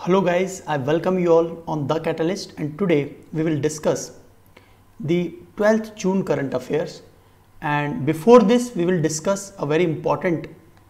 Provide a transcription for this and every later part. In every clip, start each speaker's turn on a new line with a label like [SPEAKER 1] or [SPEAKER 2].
[SPEAKER 1] Hello guys, I welcome you all on The Catalyst, and today we will discuss the 12th June current affairs. And before this we will discuss a very important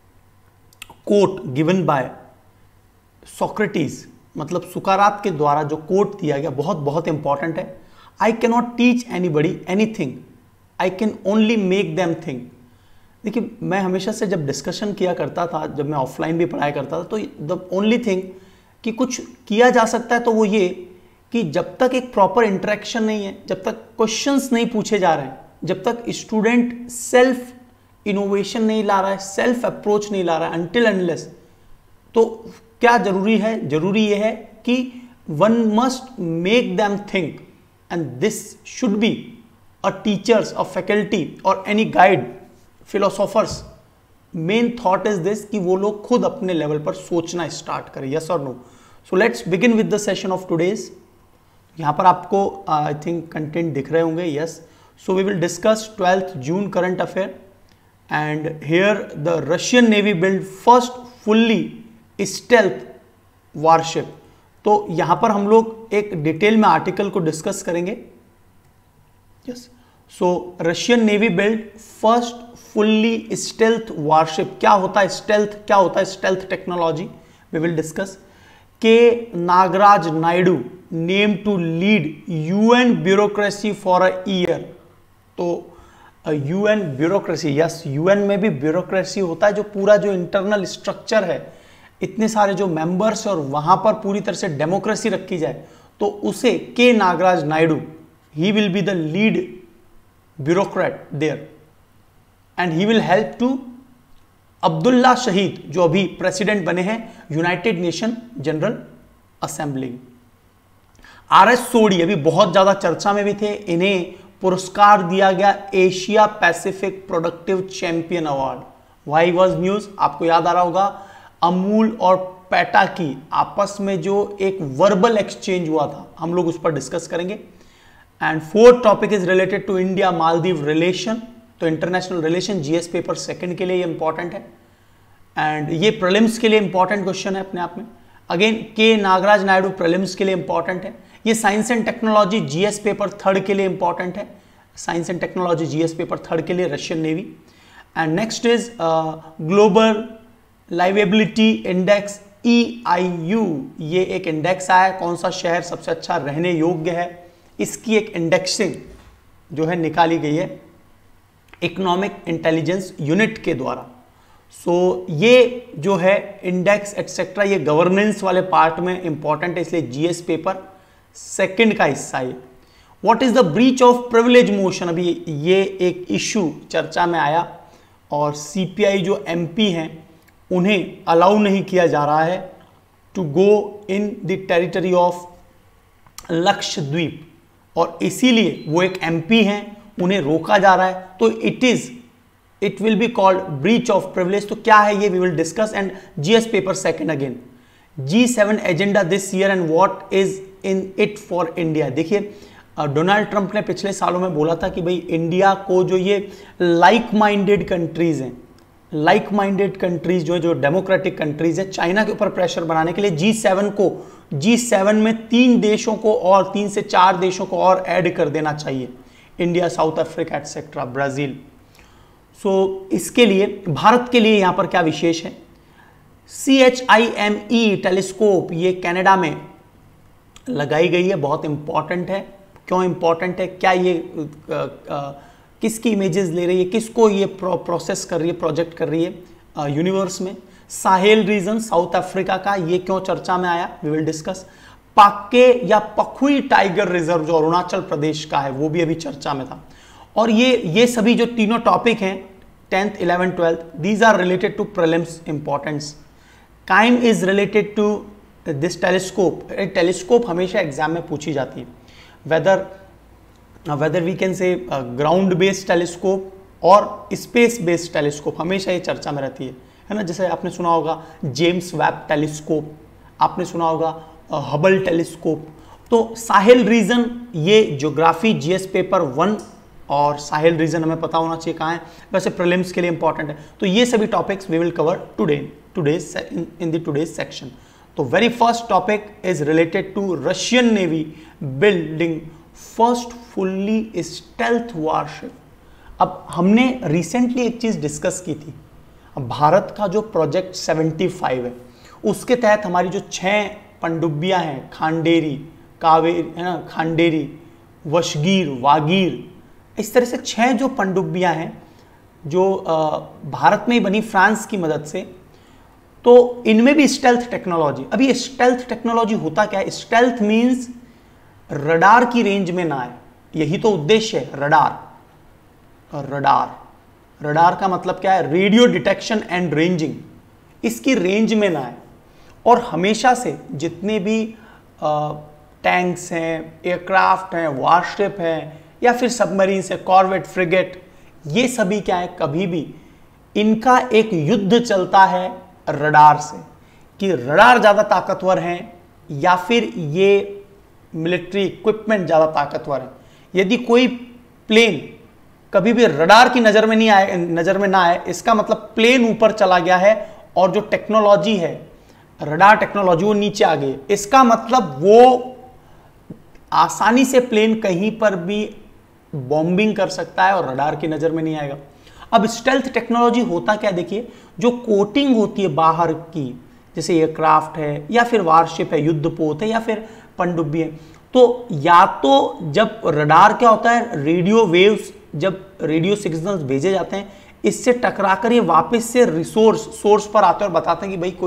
[SPEAKER 1] quote given by Socrates, मतलब सुकरात के द्वारा जो coat दिया गया बहुत important है. I can not teach anybody anything, I can only make them think. देखिए, मैं हमेशा से जब डिस्कशन किया करता था, जब मैं ऑफलाइन भी पढ़ाया करता था, तो द ओनली थिंग कि कुछ किया जा सकता है तो वो ये कि जब तक एक प्रॉपर इंटरेक्शन नहीं है, जब तक क्वेश्चंस नहीं पूछे जा रहे हैं, जब तक स्टूडेंट सेल्फ इनोवेशन नहीं ला रहा है, सेल्फ अप्रोच नहीं ला रहा है, अनटिल अनलेस, तो क्या जरूरी है? जरूरी ये है कि one must make them think, and this should be a teachers, a faculty or any guide, philosophers. Main thought is this कि वो लोग खुद अपने लेवल पर सोचना स्टार्ट करें. यस और no? So let's begin with the session of today's. यहां पर आपको आई थिंक कंटेंट दिख रहे होंगे. Yes, so we will discuss 12th June current affair, and here the Russian navy build first fully stealth warship. तो यहां पर हम लोग एक डिटेल में आर्टिकल को डिस्कस करेंगे. Yes, so Russian navy build first fully stealth warship. क्या होता है स्टेल्थ, क्या होता है stealth technology, we will discuss. K Nagaraj Naidu named to lead UN bureaucracy for a year. तो यूएन ब्यूरोक्रेसी, यस, यूएन में भी ब्यूरोक्रेसी होता है, जो पूरा जो इंटरनल स्ट्रक्चर है, इतने सारे जो मेंबर्स और वहां पर पूरी तरह से डेमोक्रेसी रखी जाए, तो उसे K Nagaraj Naidu, he will be the lead bureaucrat there, and he will help to Abdulla Shahid, जो अभी प्रेसिडेंट बने हैं United Nation General Assembly. RS Sodhi अभी बहुत ज्यादा चर्चा में भी थे. इन्हें पुरस्कार दिया गया Asia Pacific productive champion award. Why was news, आपको याद आ रहा होगा, अमूल और पेटा की आपस में जो एक वर्बल एक्सचेंज हुआ था, हम लोग उस पर डिस्कस करेंगे. And fourth topic is related to India Maldives relation. तो international relation GS paper second के लिए ये इंपॉर्टेंट है, एंड ये प्रीलिम्स के लिए इंपॉर्टेंट क्वेश्चन है अपने आप में. अगेन के नागराज नायडू प्रीलिम्स के लिए इंपॉर्टेंट है. ये science and technology GS paper third के लिए इंपॉर्टेंट है. Science and technology GS paper third के लिए Russian navy. And next is global liveability index EIU. ये एक इंडेक्स आया, कौन सा शहर सबसे अच्छा रहने योग्य है, इसकी एक इंडेक्सिंग जो है निकाली गई है इकोनॉमिक इंटेलिजेंस यूनिट के द्वारा. सो ये जो है इंडेक्स एटसेट्रा, ये गवर्नेंस वाले पार्ट में इंपॉर्टेंट है, इसलिए जीएस पेपर सेकंड का हिस्सा है. What is the breach of privilege motion, अभी ये एक इशू चर्चा में आया, और सीपीआई जो एमपी हैं उन्हें अलाउ नहीं किया जा रहा है to go in the territory of Lakshadweep, और इसीलिए वो एक एमपी हैं, उन्हें रोका जा रहा है. तो it will be called breach of privilege. तो क्या है ये, we will discuss. And GS paper second again, G7 agenda this year and what is in it for India. देखिए, डोनाल्ड ट्रंप ने पिछले सालों में बोला था कि भाई इंडिया को जो ये लाइक माइंडेड कंट्रीज हैं, लाइक माइंडेड कंट्रीज जो है, जो डेमोक्रेटिक कंट्रीज है, चाइना के ऊपर प्रेशर बनाने के लिए G7 में 3 देशों को और 3 से 4 देशों को और ऐड कर देना चाहिए, India, South Africa etcetera, Brazil. So इसके लिए भारत के लिए यहां पर क्या विशेष है, CHIME टेलीस्कोप, ये कनाडा में लगाई गई है, बहुत इंपॉर्टेंट है. क्यों इंपॉर्टेंट है, क्या ये किसकी इमेजेस ले रही है, किसको ये प्रोसेस कर रही है, प्रोजेक्ट कर रही है यूनिवर्स में. साहेल रीजन साउथ अफ्रीका का, ये क्यों चर्चा में आया, वी विल डिस्कस. पाक्के या पखुई टाइगर रिजर्व जो अरुणाचल प्रदेश का है, वो भी अभी चर्चा में था. और ये सभी जो तीनों टॉपिक हैं 10th 11th 12th, these are related to prelims importance. Came is related to this telescope. Telescope हमेशा एग्जाम में पूछी जाती है, whether we can say ground based telescope और स्पेस बेस्ड टेलीस्कोप, हमेशा ये चर्चा में रहती है ना. जैसे आपने सुना होगा जेम्स वेब टेलीस्कोप, आपने सुना होगा हबल टेलीस्कोप. तो साहेल रीजन, ये ज्योग्राफी जीएस पेपर 1 और साहेल रीजन हमें पता होना चाहिए कहाँ है, वैसे प्रीलिम्स के लिए इंपॉर्टेंट है. तो ये सभी topics we will cover today in the today's section. तो very first topic is related to Russian navy building first fully stealth warship. अब हमने रिसेंटली एक चीज डिस्कस की थी, भारत का जो प्रोजेक्ट 75 है उसके तहत हमारी जो 6 पनडुब्बियां हैं, खांडेरी, कावेरी है ना, खांडेरी, वशगीर, वागीर, इस तरह से 6 जो पनडुब्बियां हैं जो भारत में ही बनी फ्रांस की मदद से, तो इनमें भी स्टेल्थ टेक्नोलॉजी। अभी स्टेल्थ टेक्नोलॉजी होता क्या है? स्टेल्थ मींस रडार की रेंज में ना आए, यही तो उद्देश्य है। रडार का मतलब क्या है? रेडियो डिटेक्शन एंड रेंजिंग, इसकी रेंज में ना आए। और हमेशा से जितने भी टैंक्स हैं, एयरक्राफ्ट हैं, वारशिप हैं या फिर सबमरीन से, कॉर्वेट, फ्रिगेट, ये सभी क्या है, कभी भी इनका एक युद्ध चलता है रडार से, कि रडार ज्यादा ताकतवर हैं या फिर ये मिलिट्री इक्विपमेंट ज्यादा ताकतवर है। यदि कोई प्लेन कभी भी रडार की नजर में ना आए, इसका मतलब प्लेन ऊपर चला गया है और जो टेक्नोलॉजी है रडार टेक्नोलॉजी वो नीचे आ गई। इसका मतलब वो आसानी से प्लेन कहीं पर भी बॉम्बिंग कर सकता है और रडार की नजर में नहीं आएगा। अब स्टेल्थ टेक्नोलॉजी होता क्या, देखिए, जो कोटिंग होती है बाहर की, जैसे एयरक्राफ्ट है या फिर वारशिप है, युद्धपोत है या फिर पनडुब्बी है, तो या तो जब रडार क्या होता है, रेडियो वेव्स, जब रेडियो सिग्नल्स भेजे जाते हैं, इससे टकराकर ये वापस से सोर्स पर आते हैं और बताते हैं कि भाई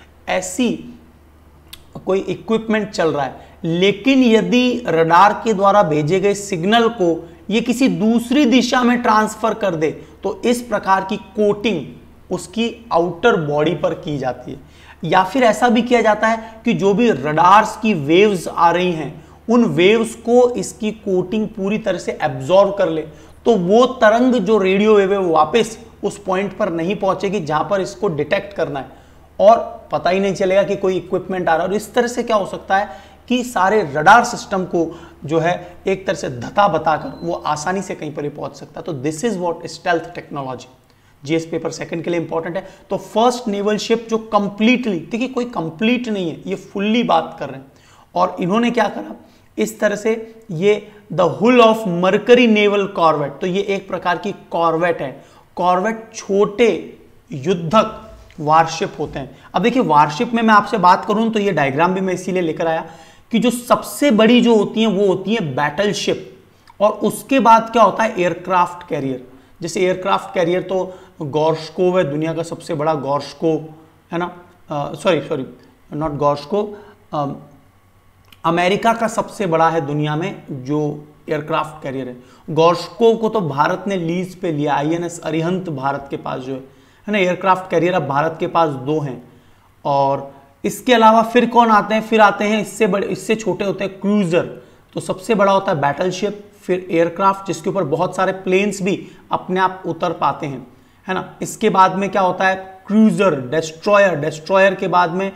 [SPEAKER 1] कोई इक्विपमेंट चल रहा है। लेकिन यदि रडार के द्वारा भेजे गए सिग्नल को ये किसी दूसरी दिशा में ट्रांसफर कर दे, तो इस प्रकार की कोटिंग उसकी आउटर बॉडी पर की जाती है। या फिर ऐसा भी किया जाता है कि जो भी रडार्स की वेव्स आ रही हैं, उन वेव्स को इसकी कोटिंग पूरी तरह से एब्जॉर्ब कर ले, तो वो तरंग जो रेडियो वेव है वो वापस उस पॉइंट पर नहीं पहुंचेगी जहां पर इसको डिटेक्ट करना है, और पता ही नहीं चलेगा कि कोई इक्विपमेंट आ रहा है। और इस तरह से क्या हो सकता है कि सारे रडार सिस्टम को जो है एक तरह से धता बताकर वो आसानी से कहीं पर ही पहुंच सकता है। तो this is what stealth technology. GS paper second के लिए इंपॉर्टेंट है। तो फर्स्ट नेवल शिप जो कंप्लीटली, देखिए कोई कंप्लीट नहीं है, ये फुल्ली बात कर रहे हैं। और इन्होंने क्या करा, इस तरह से ये the hull of Mercury naval corvette, तो ये एक प्रकार की कॉर्वेट है। कॉर्वेट छोटे युद्धक वारशिप होते हैं। अब देखिए वारशिप में मैं आपसे बात करूं तो ये डायग्राम भी मैं इसीलिए लेकर आया कि जो सबसे बड़ी जो होती है वो होती है बैटल शिप, और उसके बाद क्या होता है, एयरक्राफ्ट कैरियर। जैसे एयरक्राफ्ट कैरियर तो गॉर्शकोव है, दुनिया का सबसे बड़ा गॉर्शकोव है ना, सॉरी नॉट गॉर्शकोव, अमेरिका का सबसे बड़ा है दुनिया में जो एयरक्राफ्ट कैरियर है। गॉर्शकोव को तो भारत ने लीज पे लिया, आईएनएस अरिहंत भारत के पास जो है ना एयरक्राफ्ट कैरियर, अब भारत के पास 2 हैं। और इसके अलावा फिर कौन आते हैं, फिर आते हैं इससे बड़े, इससे छोटे होते हैं क्रूजर। तो सबसे बड़ा होता है बैटलशिप, फिर एयरक्राफ्ट जिसके ऊपर बहुत सारे प्लेन्स भी अपने आप उतर पाते हैं, है ना। इसके बाद में क्या होता है, क्रूजर, डिस्ट्रॉयर, डिस्ट्रॉयर के बाद में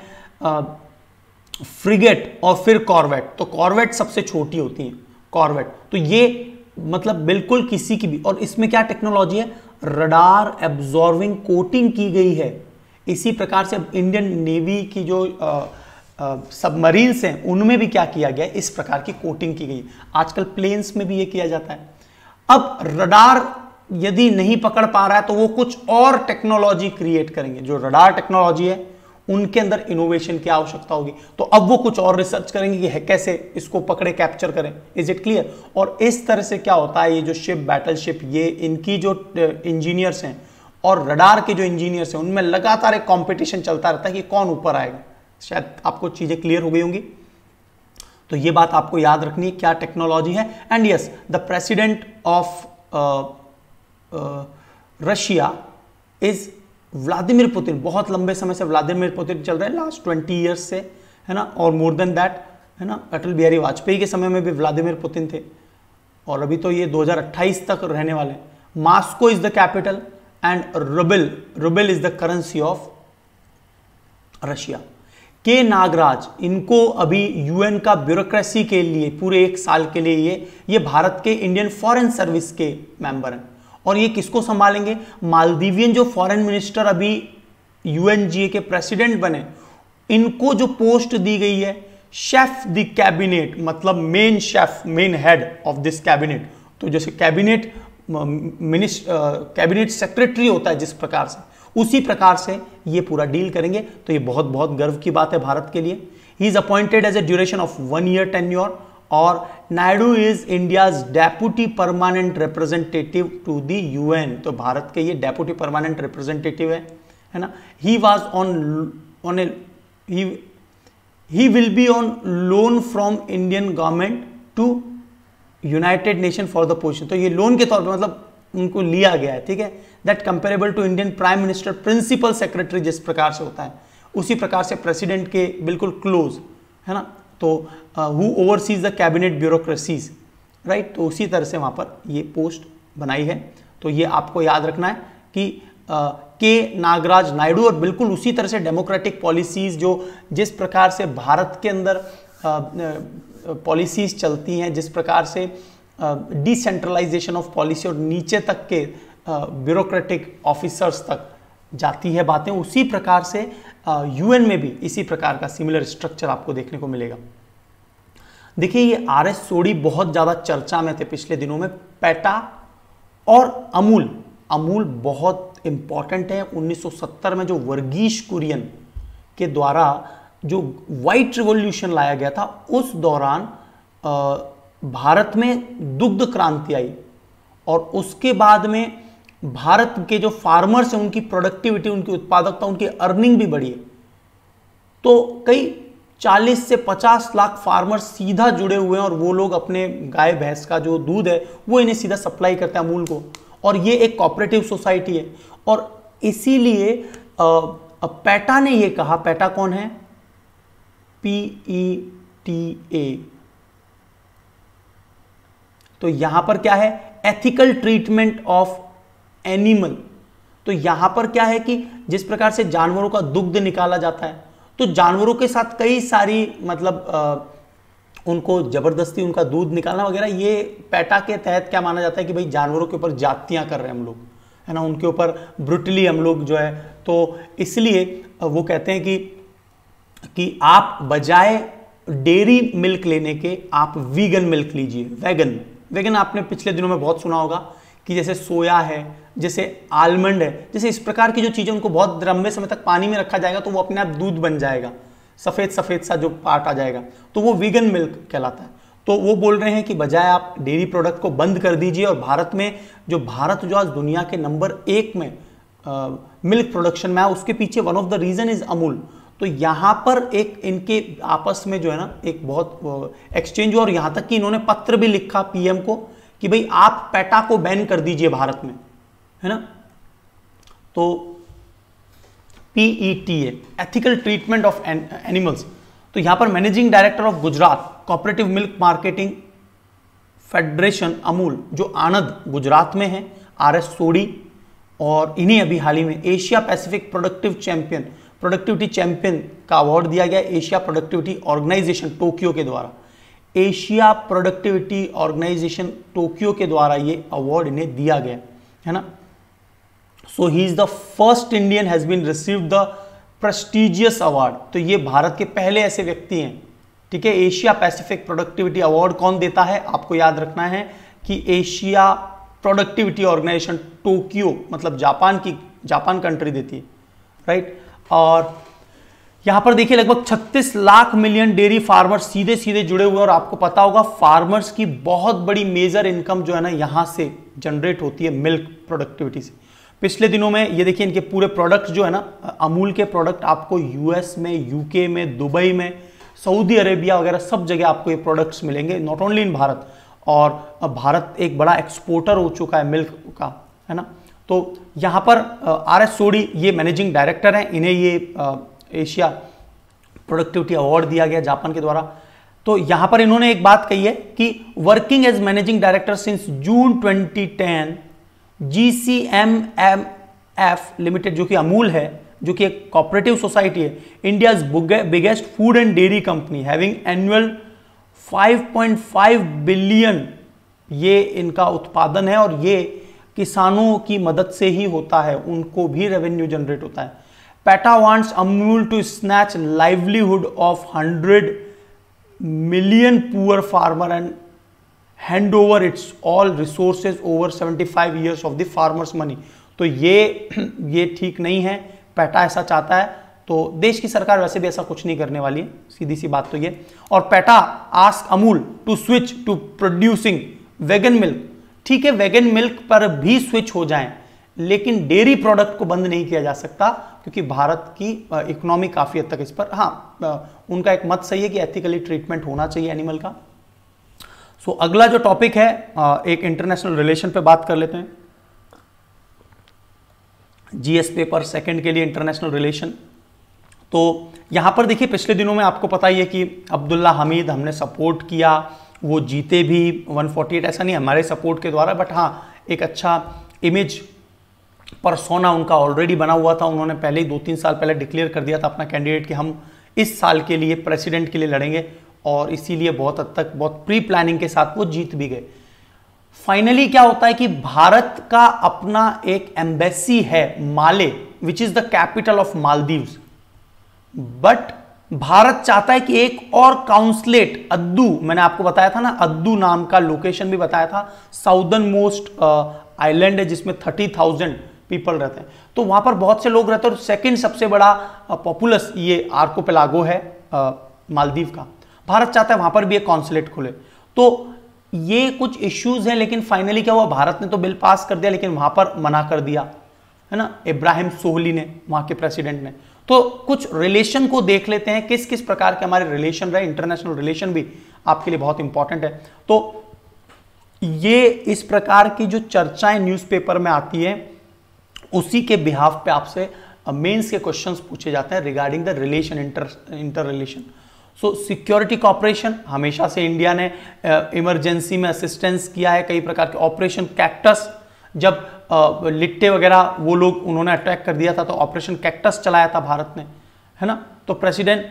[SPEAKER 1] फ्रिगेट और फिर कॉर्वेट। तो कॉर्वेट सबसे छोटी होती है, कॉर्वेट। तो ये मतलब बिल्कुल किसी की भी, और इसमें क्या टेक्नोलॉजी है, रडार एब्जॉर्बिंग कोटिंग की गई है। इसी प्रकार से इंडियन नेवी की जो सबमरीन्स हैं उनमें भी क्या किया गया है, इस प्रकार की कोटिंग की गई। आजकल प्लेन्स में भी ये किया जाता है। अब रडार यदि नहीं पकड़ पा रहा है तो वो कुछ और टेक्नोलॉजी क्रिएट करेंगे। जो रडार टेक्नोलॉजी है उनके अंदर इनोवेशन की आवश्यकता होगी, तो अब वो कुछ और रिसर्च करेंगे कि है कैसे इसको पकड़े, कैप्चर करें। Is it clear. और इस तरह से क्या होता है, ये जो शिप, बैटल शिप, ये इनकी जो इंजीनियर्स हैं और रडार के जो इंजीनियर्स हैं उनमें लगातार एक कंपटीशन चलता रहता है कि कौन ऊपर आएगा। शायद आपको चीजें क्लियर हो गई होंगी। तो ये बात आपको याद रखनी है, क्या टेक्नोलॉजी है। And yes, the president of Russia is Vladimir Putin. बहुत लंबे समय से व्लादिमीर पुतिन चल रहे हैं, लास्ट 20 ईयर्स से, है ना, और मोर देन दैट, है ना। अटल बिहारी वाजपेयी के समय में भी व्लादिमीर पुतिन थे, और अभी तो ये 2028 तक रहने वाले। Moscow is the capital and rouble is the currency of Russia. K Nagaraj, इनको अभी यूएन का ब्यूरोक्रेसी के लिए पूरे 1 साल के लिए ये भारत के इंडियन फॉरेन सर्विस के मेंबर हैं। और ये किसको संभालेंगे, मालदीवियन जो फॉरेन मिनिस्टर अभी यूएनजीए के प्रेसिडेंट बने, इनको जो पोस्ट दी गई है शेफ द कैबिनेट, मतलब main chef, main head of this cabinet. तो जैसे कैबिनेट कैबिनेट सेक्रेटरी होता है जिस प्रकार से, उसी प्रकार से ये पूरा डील करेंगे। तो ये बहुत बहुत गर्व की बात है भारत के लिए। He is appointed as a duration of 1 year tenure, और Naidu is India's deputy permanent representative to the UN. तो भारत के ये डेप्यूटी परमानेंट रिप्रेजेंटेटिव है ना। He was on a he will be on loan from Indian government to United Nation for the position. तो ये loan के तौर पे मतलब उनको लिया गया है, ठीक है। That comparable to Indian prime minister principal secretary जिस प्रकार से होता है, उसी प्रकार से प्रेसिडेंट के बिल्कुल क्लोज, है ना। तो who oversees the cabinet bureaucracies, right. तो उसी तरह से वहां पर ये पोस्ट बनाई है। तो ये आपको याद रखना है कि के नागराज नायडू, और बिल्कुल उसी तरह से डेमोक्रेटिक पॉलिसीज जो जिस प्रकार से भारत के अंदर पॉलिसीज चलती हैं, जिस प्रकार से डिसेंट्रलाइजेशन ऑफ पॉलिसी और नीचे तक के ब्यूरोक्रेटिक ऑफिसर्स तक जाती है बातें, उसी प्रकार से यूएन में भी इसी प्रकार का सिमिलर स्ट्रक्चर आपको देखने को मिलेगा। देखिए ये आर.एस. सोडी बहुत ज्यादा चर्चा में थे पिछले दिनों में। पेटा और अमूल, अमूल बहुत इंपॉर्टेंट है। 1970 में जो वर्गीश कुरियन के द्वारा जो व्हाइट रिवॉल्यूशन लाया गया था, उस दौरान भारत में दुग्ध क्रांति आई, और उसके बाद में भारत के जो फार्मर्स हैं उनकी प्रोडक्टिविटी, उनकी उत्पादकता, उनकी अर्निंग भी बढ़ी है। तो कई 40 से 50 लाख फार्मर्स सीधा जुड़े हुए हैं, और वो लोग अपने गाय भैंस का जो दूध है वो इन्हें सीधा सप्लाई करते हैं अमूल को, और ये एक कोऑपरेटिव सोसाइटी है। और इसीलिए पेटा ने ये कहा, पेटा कौन है? PETA। तो यहां पर क्या है? Ethical treatment of animal. तो यहां पर क्या है कि जिस प्रकार से जानवरों का दुग्ध निकाला जाता है, तो जानवरों के साथ कई सारी मतलब उनको जबरदस्ती उनका दूध निकालना वगैरह, ये पेटा के तहत क्या माना जाता है कि भाई जानवरों के ऊपर जातियां कर रहे हैं हम लोग, है ना, उनके ऊपर ब्रुटली हम लोग जो है। तो इसलिए वो कहते हैं कि आप बजाय डेयरी मिल्क लेने के आप वीगन मिल्क लीजिए। वेगन, वेगन आपने पिछले दिनों में बहुत सुना होगा कि जैसे सोया है, जैसे आलमंड है, जैसे इस प्रकार की जो चीजें, उनको बहुत लंबे समय तक पानी में रखा जाएगा तो वो अपने आप दूध बन जाएगा, सफेद सफेद सा जो पार्ट आ जाएगा, तो वो वीगन मिल्क कहलाता है। तो वो बोल रहे हैं कि बजाय आप डेयरी प्रोडक्ट को बंद कर दीजिए। और भारत में भारत जो आज दुनिया के नंबर 1 में मिल्क प्रोडक्शन में है, उसके पीछे one of the reason is Amul. तो यहां पर एक इनके आपस में जो है ना एक बहुत एक्सचेंज हुआ, और यहां तक कि इन्होंने पत्र भी लिखा पीएम को कि भाई आप पेटा को बैन कर दीजिए भारत में, है ना। तो PETA, ethical treatment of animals. तो यहां पर managing director of Gujarat cooperative milk marketing federation Amul, जो आनंद गुजरात में है, R.S. सोडी, और इन्हें अभी हाल ही में एशिया पैसिफिक प्रोडक्टिविटी चैंपियन का अवार्ड दिया गया एशिया प्रोडक्टिविटी ऑर्गेनाइजेशन टोक्यो के द्वारा। एशिया प्रोडक्टिविटी ऑर्गेनाइजेशन टोक्यो के द्वारा ये अवार्ड इन्हें दिया गया, है ना। So he is the first Indian has been received the prestigious award. तो ये भारत के पहले ऐसे व्यक्ति हैं, ठीक है। एशिया पैसिफिक प्रोडक्टिविटी अवार्ड कौन देता है? आपको याद रखना है कि एशिया प्रोडक्टिविटी ऑर्गेनाइजेशन टोक्यो, मतलब जापान कंट्री देती है, राइट। और यहां पर देखिए लगभग 36 लाख मिलियन डेयरी फार्मर्स सीधे सीधे जुड़े हुए, और आपको पता होगा फार्मर्स की बहुत बड़ी मेजर इनकम जो है ना यहां से जनरेट होती है मिल्क प्रोडक्टिविटी से। पिछले दिनों में ये देखिए इनके पूरे प्रोडक्ट्स जो है ना, अमूल के प्रोडक्ट आपको यूएस में, यूके में, दुबई में, सऊदी अरेबिया वगैरह सब जगह आपको ये प्रोडक्ट्स मिलेंगे, नॉट ओनली इन भारत। और भारत एक बड़ा एक्सपोर्टर हो चुका है मिल्क का, है ना। तो यहां पर R.S. सोडी ये मैनेजिंग डायरेक्टर हैं, इन्हें ये एशिया प्रोडक्टिविटी अवार्ड दिया गया जापान के द्वारा। तो यहां पर इन्होंने एक बात कही है कि working as managing director since June 2010 GCMMF limited, जो कि अमूल है, जो कि एक कोऑपरेटिव सोसाइटी है, India's biggest food and dairy company, having annual 5.5 billion ये इनका उत्पादन है, और ये किसानों की मदद से ही होता है, उनको भी रेवेन्यू जनरेट होता है। PETA wants Amul to snatch livelihood of 100 million poor farmer and hand over its all resources over 75 years of the farmers money। तो ये ठीक नहीं है, PETA ऐसा चाहता है तो देश की सरकार वैसे भी ऐसा कुछ नहीं करने वाली है, सीधी सी बात तो ये। और PETA ask Amul to switch to producing vegan milk. ठीक है, वेगन मिल्क पर भी स्विच हो जाएं, लेकिन डेयरी प्रोडक्ट को बंद नहीं किया जा सकता, क्योंकि भारत की इकोनॉमी काफी हद तक इस पर, हाँ उनका एक मत सही है कि एथिकली ट्रीटमेंट होना चाहिए एनिमल का। सो अगला जो टॉपिक है, एक इंटरनेशनल रिलेशन पे बात कर लेते हैं। जीएस पेपर सेकंड के लिए इंटरनेशनल रिलेशन। तो यहां पर देखिए, पिछले दिनों में आपको पता ही है कि अब्दुल्ला हमीद हमने सपोर्ट किया, वो जीते भी 148, ऐसा नहीं हमारे सपोर्ट के द्वारा, बट हाँ एक अच्छा इमेज परसोना उनका ऑलरेडी बना हुआ था। उन्होंने पहले ही 2-3 साल पहले डिक्लेयर कर दिया था अपना कैंडिडेट कि हम इस साल के लिए प्रेसिडेंट के लिए लड़ेंगे, और इसीलिए बहुत हद तक बहुत प्री प्लानिंग के साथ वो जीत भी गए। फाइनली क्या होता है कि भारत का अपना एक एम्बेसी है Male, which is the capital of Maldives, but Bharat चाहता है कि एक और काउंसलेट अद्दू, मैंने आपको बताया था ना, अद्दू नाम का लोकेशन भी बताया था, साउदर्न मोस्ट आइलैंड है जिसमें 30,000 पीपल रहते हैं, तो वहां पर बहुत से लोग रहते हैं, और सेकंड सबसे बड़ा पॉपुलस ये आर्कोपेलागो है मालदीव का। भारत चाहता है वहां पर भी एक कॉन्सुलेट खुले। तो ये कुछ इश्यूज हैं, लेकिन फाइनली क्या हुआ, भारत ने तो बिल पास कर दिया, लेकिन वहां पर मना कर दिया है ना, इब्राहिम सोहली ने, वहां के प्रेसिडेंट ने। तो कुछ रिलेशन को देख लेते हैं, किस किस प्रकार के हमारे रिलेशन रहे, इंटरनेशनल रिलेशन भी आपके लिए बहुत इंपॉर्टेंट है। तो ये इस प्रकार की जो चर्चाएं न्यूज़पेपर में आती है, उसी के बिहाफ पे आपसे मेंस के क्वेश्चंस पूछे जाते हैं regarding the relation, inter relation. So security cooperation, हमेशा से इंडिया ने इमरजेंसी में असिस्टेंस किया है, कई प्रकार के ऑपरेशन कैक्टस, जब लिट्टे वगैरह वो लोग उन्होंने अटैक कर दिया था तो ऑपरेशन कैक्टस चलाया था भारत ने, है ना। तो president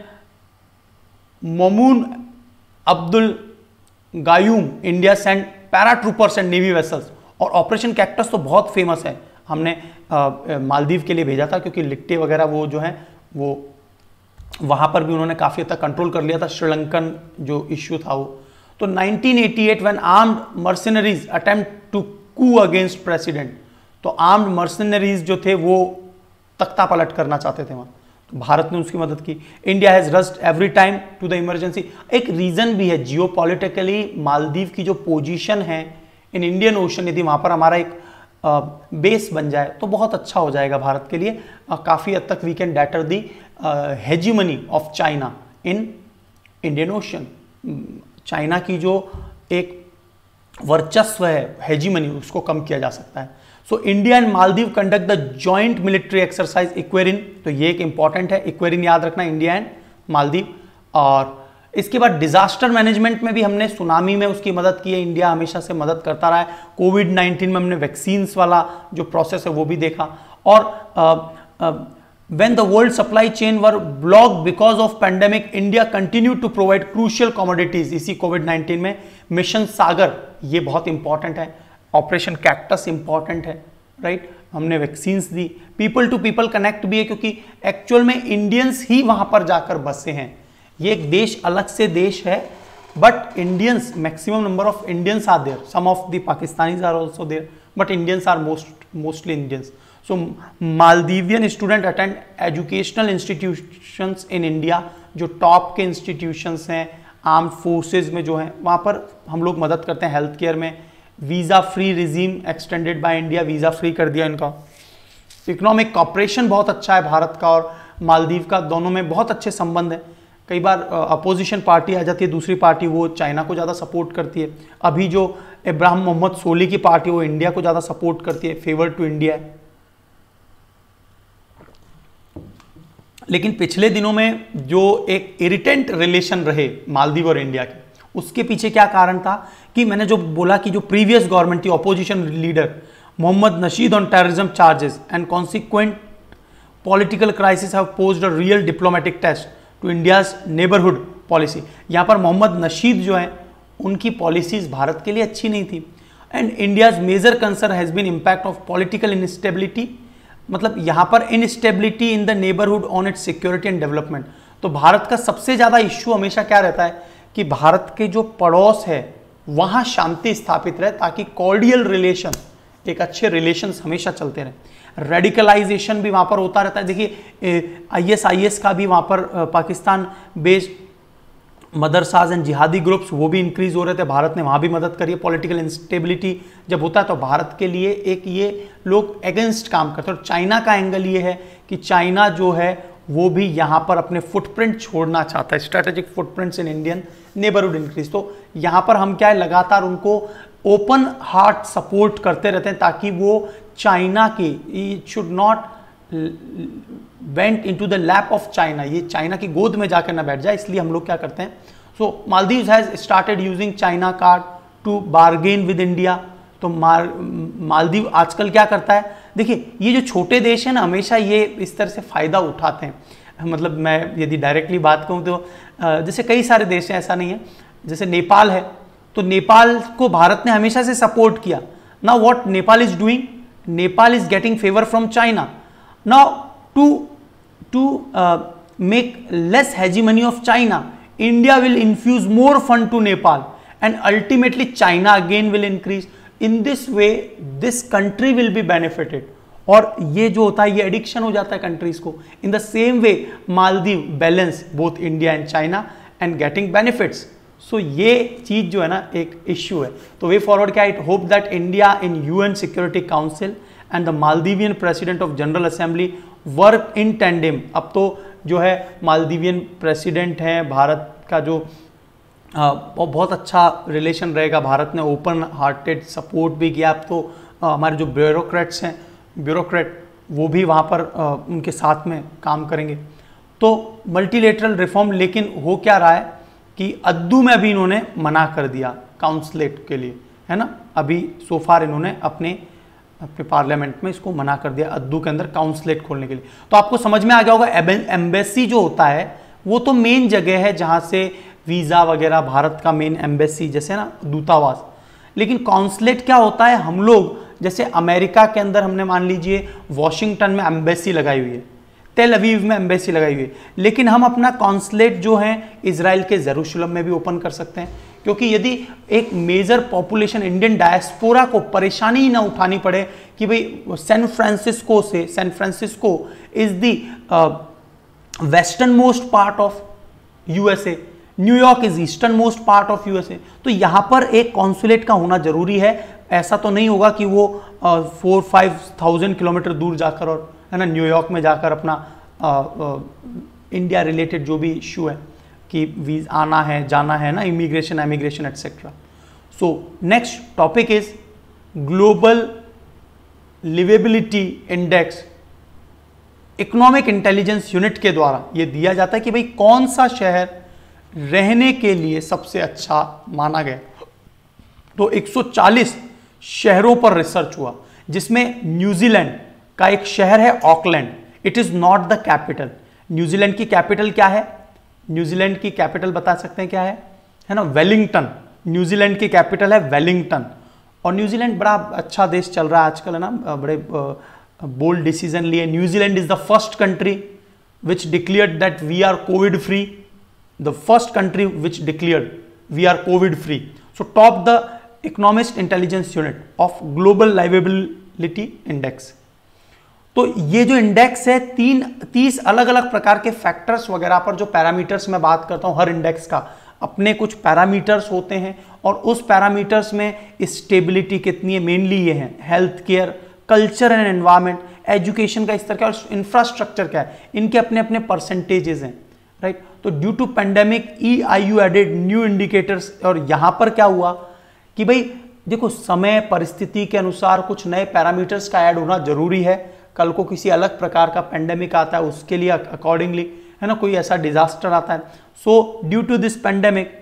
[SPEAKER 1] Maumoon Abdul Gayoom India send paratroopers and navy vessels, और ऑपरेशन कैक्टस तो बहुत फेमस है, हमने मालदीव के लिए भेजा था, क्योंकि लिट्टे वगैरह वो जो है वो वहां पर भी उन्होंने काफी हद तक कंट्रोल कर लिया था, श्रीलंकन जो इश्यू था वो। तो 1988 when armed mercenaries attempt to coup against president, तो आर्म्ड मर्सिनरीज जो थे वो तख्ता पलट करना चाहते थे वहां, तो भारत ने उसकी मदद की। India has rushed every time to the emergency. एक रीजन भी है, जियोपॉलिटिकली मालदीव की जो पोजीशन है इन इंडियन ओशन, यदि वहां पर हमारा एक बेस बन जाए तो बहुत अच्छा हो जाएगा भारत के लिए। काफी हद तक we can better the hegemony of China in Indian Ocean. China की जो एक वर्चस्व है, हेजिमनी, उसको कम किया जा सकता है। So India and Maldives conduct the joint military exercise Ekuverin, तो ये एक इंपॉर्टेंट है, इक्वेरिन याद रखना, इंडिया एंड मालदीव। और इसके बाद डिजास्टर मैनेजमेंट में भी हमने सुनामी में उसकी मदद की है, इंडिया हमेशा से मदद करता रहा है। कोविड-19 में हमने वैक्सीन्स वाला जो प्रोसेस है वो भी देखा। और when the world supply chain were blocked because of pandemic, India continued to provide crucial commodities। इसी कोविड-19 में मिशन सागर ये बहुत इंपॉर्टेंट है, ऑपरेशन कैक्टस इंपॉर्टेंट है, राइट, हमने वैक्सीन्स दी। पीपल टू पीपल कनेक्ट भी है, क्योंकि एक्चुअल में इंडियंस ही वहां पर जाकर बसे हैं, ये एक देश अलग से देश है, but Indians, maximum number of Indians are there, some of the Pakistanis are also there, but Indians are mostly Indians. So Maldivian student attend educational institutions in India, जो टॉप के इंस्टीट्यूशंस हैं आर्म्ड फोर्सेज में जो हैं, वहाँ पर हम लोग मदद करते हैं हेल्थ केयर में। Visa free regime extended by India, visa free कर दिया इनका। इकोनॉमिक कॉपरेशन बहुत अच्छा है भारत का और मालदीव का, दोनों में बहुत अच्छे संबंध हैं। कई बार अपोजिशन पार्टी आ जाती है, दूसरी पार्टी वो चाइना को ज़्यादा सपोर्ट करती है। अभी जो इब्राहिम मोहम्मद सोली की पार्टी वो इंडिया को ज़्यादा सपोर्ट करती है, फेवर टू इंडिया है। लेकिन पिछले दिनों में जो एक इरिटेंट रिलेशन रहे मालदीव और इंडिया के, उसके पीछे क्या कारण था कि मैंने जो बोला कि जो प्रीवियस गवर्नमेंट थी, opposition leader Mohamed Nasheed on terrorism charges and consequent political crisis have posed a real diplomatic test to India's neighbourhood policy. यहाँ पर मोहम्मद नशीद जो है उनकी पॉलिसीज भारत के लिए अच्छी नहीं थी। And India's major concern has been impact of political instability मतलब यहां पर instability in the neighbourhood on its security and development. तो भारत का सबसे ज्यादा इश्यू हमेशा क्या रहता है कि भारत के जो पड़ोस है वहां शांति स्थापित रहे, ताकि कॉर्डियल रिलेशन, एक अच्छे रिलेशंस हमेशा चलते रहे। रेडिकलाइजेशन भी वहां पर होता रहता है। देखिए ISIS का भी वहां पर Pakistan based madrasas and jihadi groups वो भी इंक्रीज हो रहे थे, भारत ने वहां भी मदद करी है। पॉलिटिकल इंस्टेबिलिटी जब होता है तो भारत के लिए एक ये लोग अगेंस्ट काम करते हैं। और चाइना का एंगल ये है कि चाइना जो है वो भी यहाँ पर अपने फुटप्रिंट छोड़ना चाहता है, strategic footprints in Indian neighbourhood increase. तो यहाँ पर हम क्या है, लगातार उनको ओपन हार्ट सपोर्ट करते रहते हैं ताकि वो चाइना की should not went into the lap of China, ये चाइना की गोद में जाकर ना बैठ जाए, इसलिए हम लोग क्या करते हैं। So Maldives has started using China card to bargain with India. तो मालदीव आजकल क्या करता है, देखिए ये जो छोटे देश है ना हमेशा ये इस तरह से फायदा उठाते हैं। मतलब मैं यदि डायरेक्टली बात कहूँ तो जैसे कई सारे देश हैं, ऐसा नहीं है, जैसे नेपाल है तो नेपाल को भारत ने हमेशा से सपोर्ट किया। Now what Nepal is doing, Nepal is getting favour from China. Now to make less hegemony of China, India will infuse more fund to Nepal and ultimately China again will increase. In this way this country will be benefited. और ये जो होता है ये addiction हो जाता है countries को। In the same way Maldives balance both India and China and getting benefits. So ये चीज जो है ना एक इश्यू है। तो वे फॉरवर्ड क्या, it hope that India in UN security council and the Maldivian president of general assembly work in tandem. अब तो जो है मालदीवियन प्रेसिडेंट हैं, भारत का जो बहुत अच्छा रिलेशन रहेगा, भारत ने ओपन हार्टेड सपोर्ट भी किया। अब तो हमारे जो ब्यूरोक्रेट्स हैं, ब्यूरोक्रेट वो भी वहाँ पर उनके साथ में काम करेंगे। तो मल्टीलेटरल रिफॉर्म, लेकिन हो क्या रहा है कि अद्दू में अभी इन्होंने मना कर दिया काउंसलेट के लिए, है ना। अभी सोफार इन्होंने अपने पार्लियामेंट में इसको मना कर दिया अद्दू के अंदर काउंसलेट खोलने के लिए। तो आपको समझ में आ गया होगा एम्बेसी जो होता है वो तो मेन जगह है जहां से वीजा वगैरह, भारत का मेन एम्बेसी जैसे ना दूतावास। लेकिन काउंसलेट क्या होता है, हम लोग जैसे अमेरिका के अंदर हमने मान लीजिए वॉशिंगटन में एम्बेसी लगाई हुई है, तेल अवीव में एम्बेसी लगाई हुई है, लेकिन हम अपना कॉन्सुलेट जो है इजराइल के जेरूशलम में भी ओपन कर सकते हैं। क्योंकि यदि एक मेजर पॉपुलेशन इंडियन डायस्पोरा को परेशानी ही ना उठानी पड़े कि भाई San Francisco is the western most part of USA, New York is eastern most part of USA, तो यहां पर एक कॉन्सुलेट का होना जरूरी है। ऐसा तो नहीं होगा कि वो 4-5,000 किलोमीटर दूर जाकर और है ना न्यूयॉर्क में जाकर अपना इंडिया रिलेटेड जो भी इशू है कि वीज आना है जाना है ना, immigration emigration et cetera. So next topic is global liveability index. Economic intelligence unit के द्वारा ये दिया जाता है कि भाई कौन सा शहर रहने के लिए सबसे अच्छा माना गया। तो 140 शहरों पर रिसर्च हुआ जिसमें न्यूजीलैंड का एक शहर है Auckland. It is not the capital. New Zealand की कैपिटल क्या है, न्यूजीलैंड की कैपिटल बता सकते हैं क्या है ना, वेलिंगटन। न्यूजीलैंड की कैपिटल है वेलिंगटन। और न्यूजीलैंड बड़ा अच्छा देश चल रहा है आजकल, है ना, बड़े बोल्ड डिसीजन लिए। New Zealand is the first country which declared that we are Covid free, the first country which declared we are Covid free. So top the economic intelligence unit of global liveability index. तो ये जो index है 30 अलग अलग प्रकार के factors वगैरह पर, जो पैरामीटर्स मैं बात करता हूं, हर इंडेक्स का अपने कुछ पैरामीटर्स होते हैं और उस पैरामीटर्स में स्टेबिलिटी कितनी है, मेनली ये है health care, culture and environment, education का स्तर क्या और इंफ्रास्ट्रक्चर क्या है, इनके अपने अपने परसेंटेजेस हैं, राइट। तो due to pandemic EIU added new indicators. और यहां पर क्या हुआ कि भाई देखो समय परिस्थिति के अनुसार कुछ नए पैरामीटर्स का ऐड होना जरूरी है। कल को किसी अलग प्रकार का पेंडेमिक आता है, उसके लिए अकॉर्डिंगली, है ना, कोई ऐसा डिजास्टर आता है। So due to this pandemic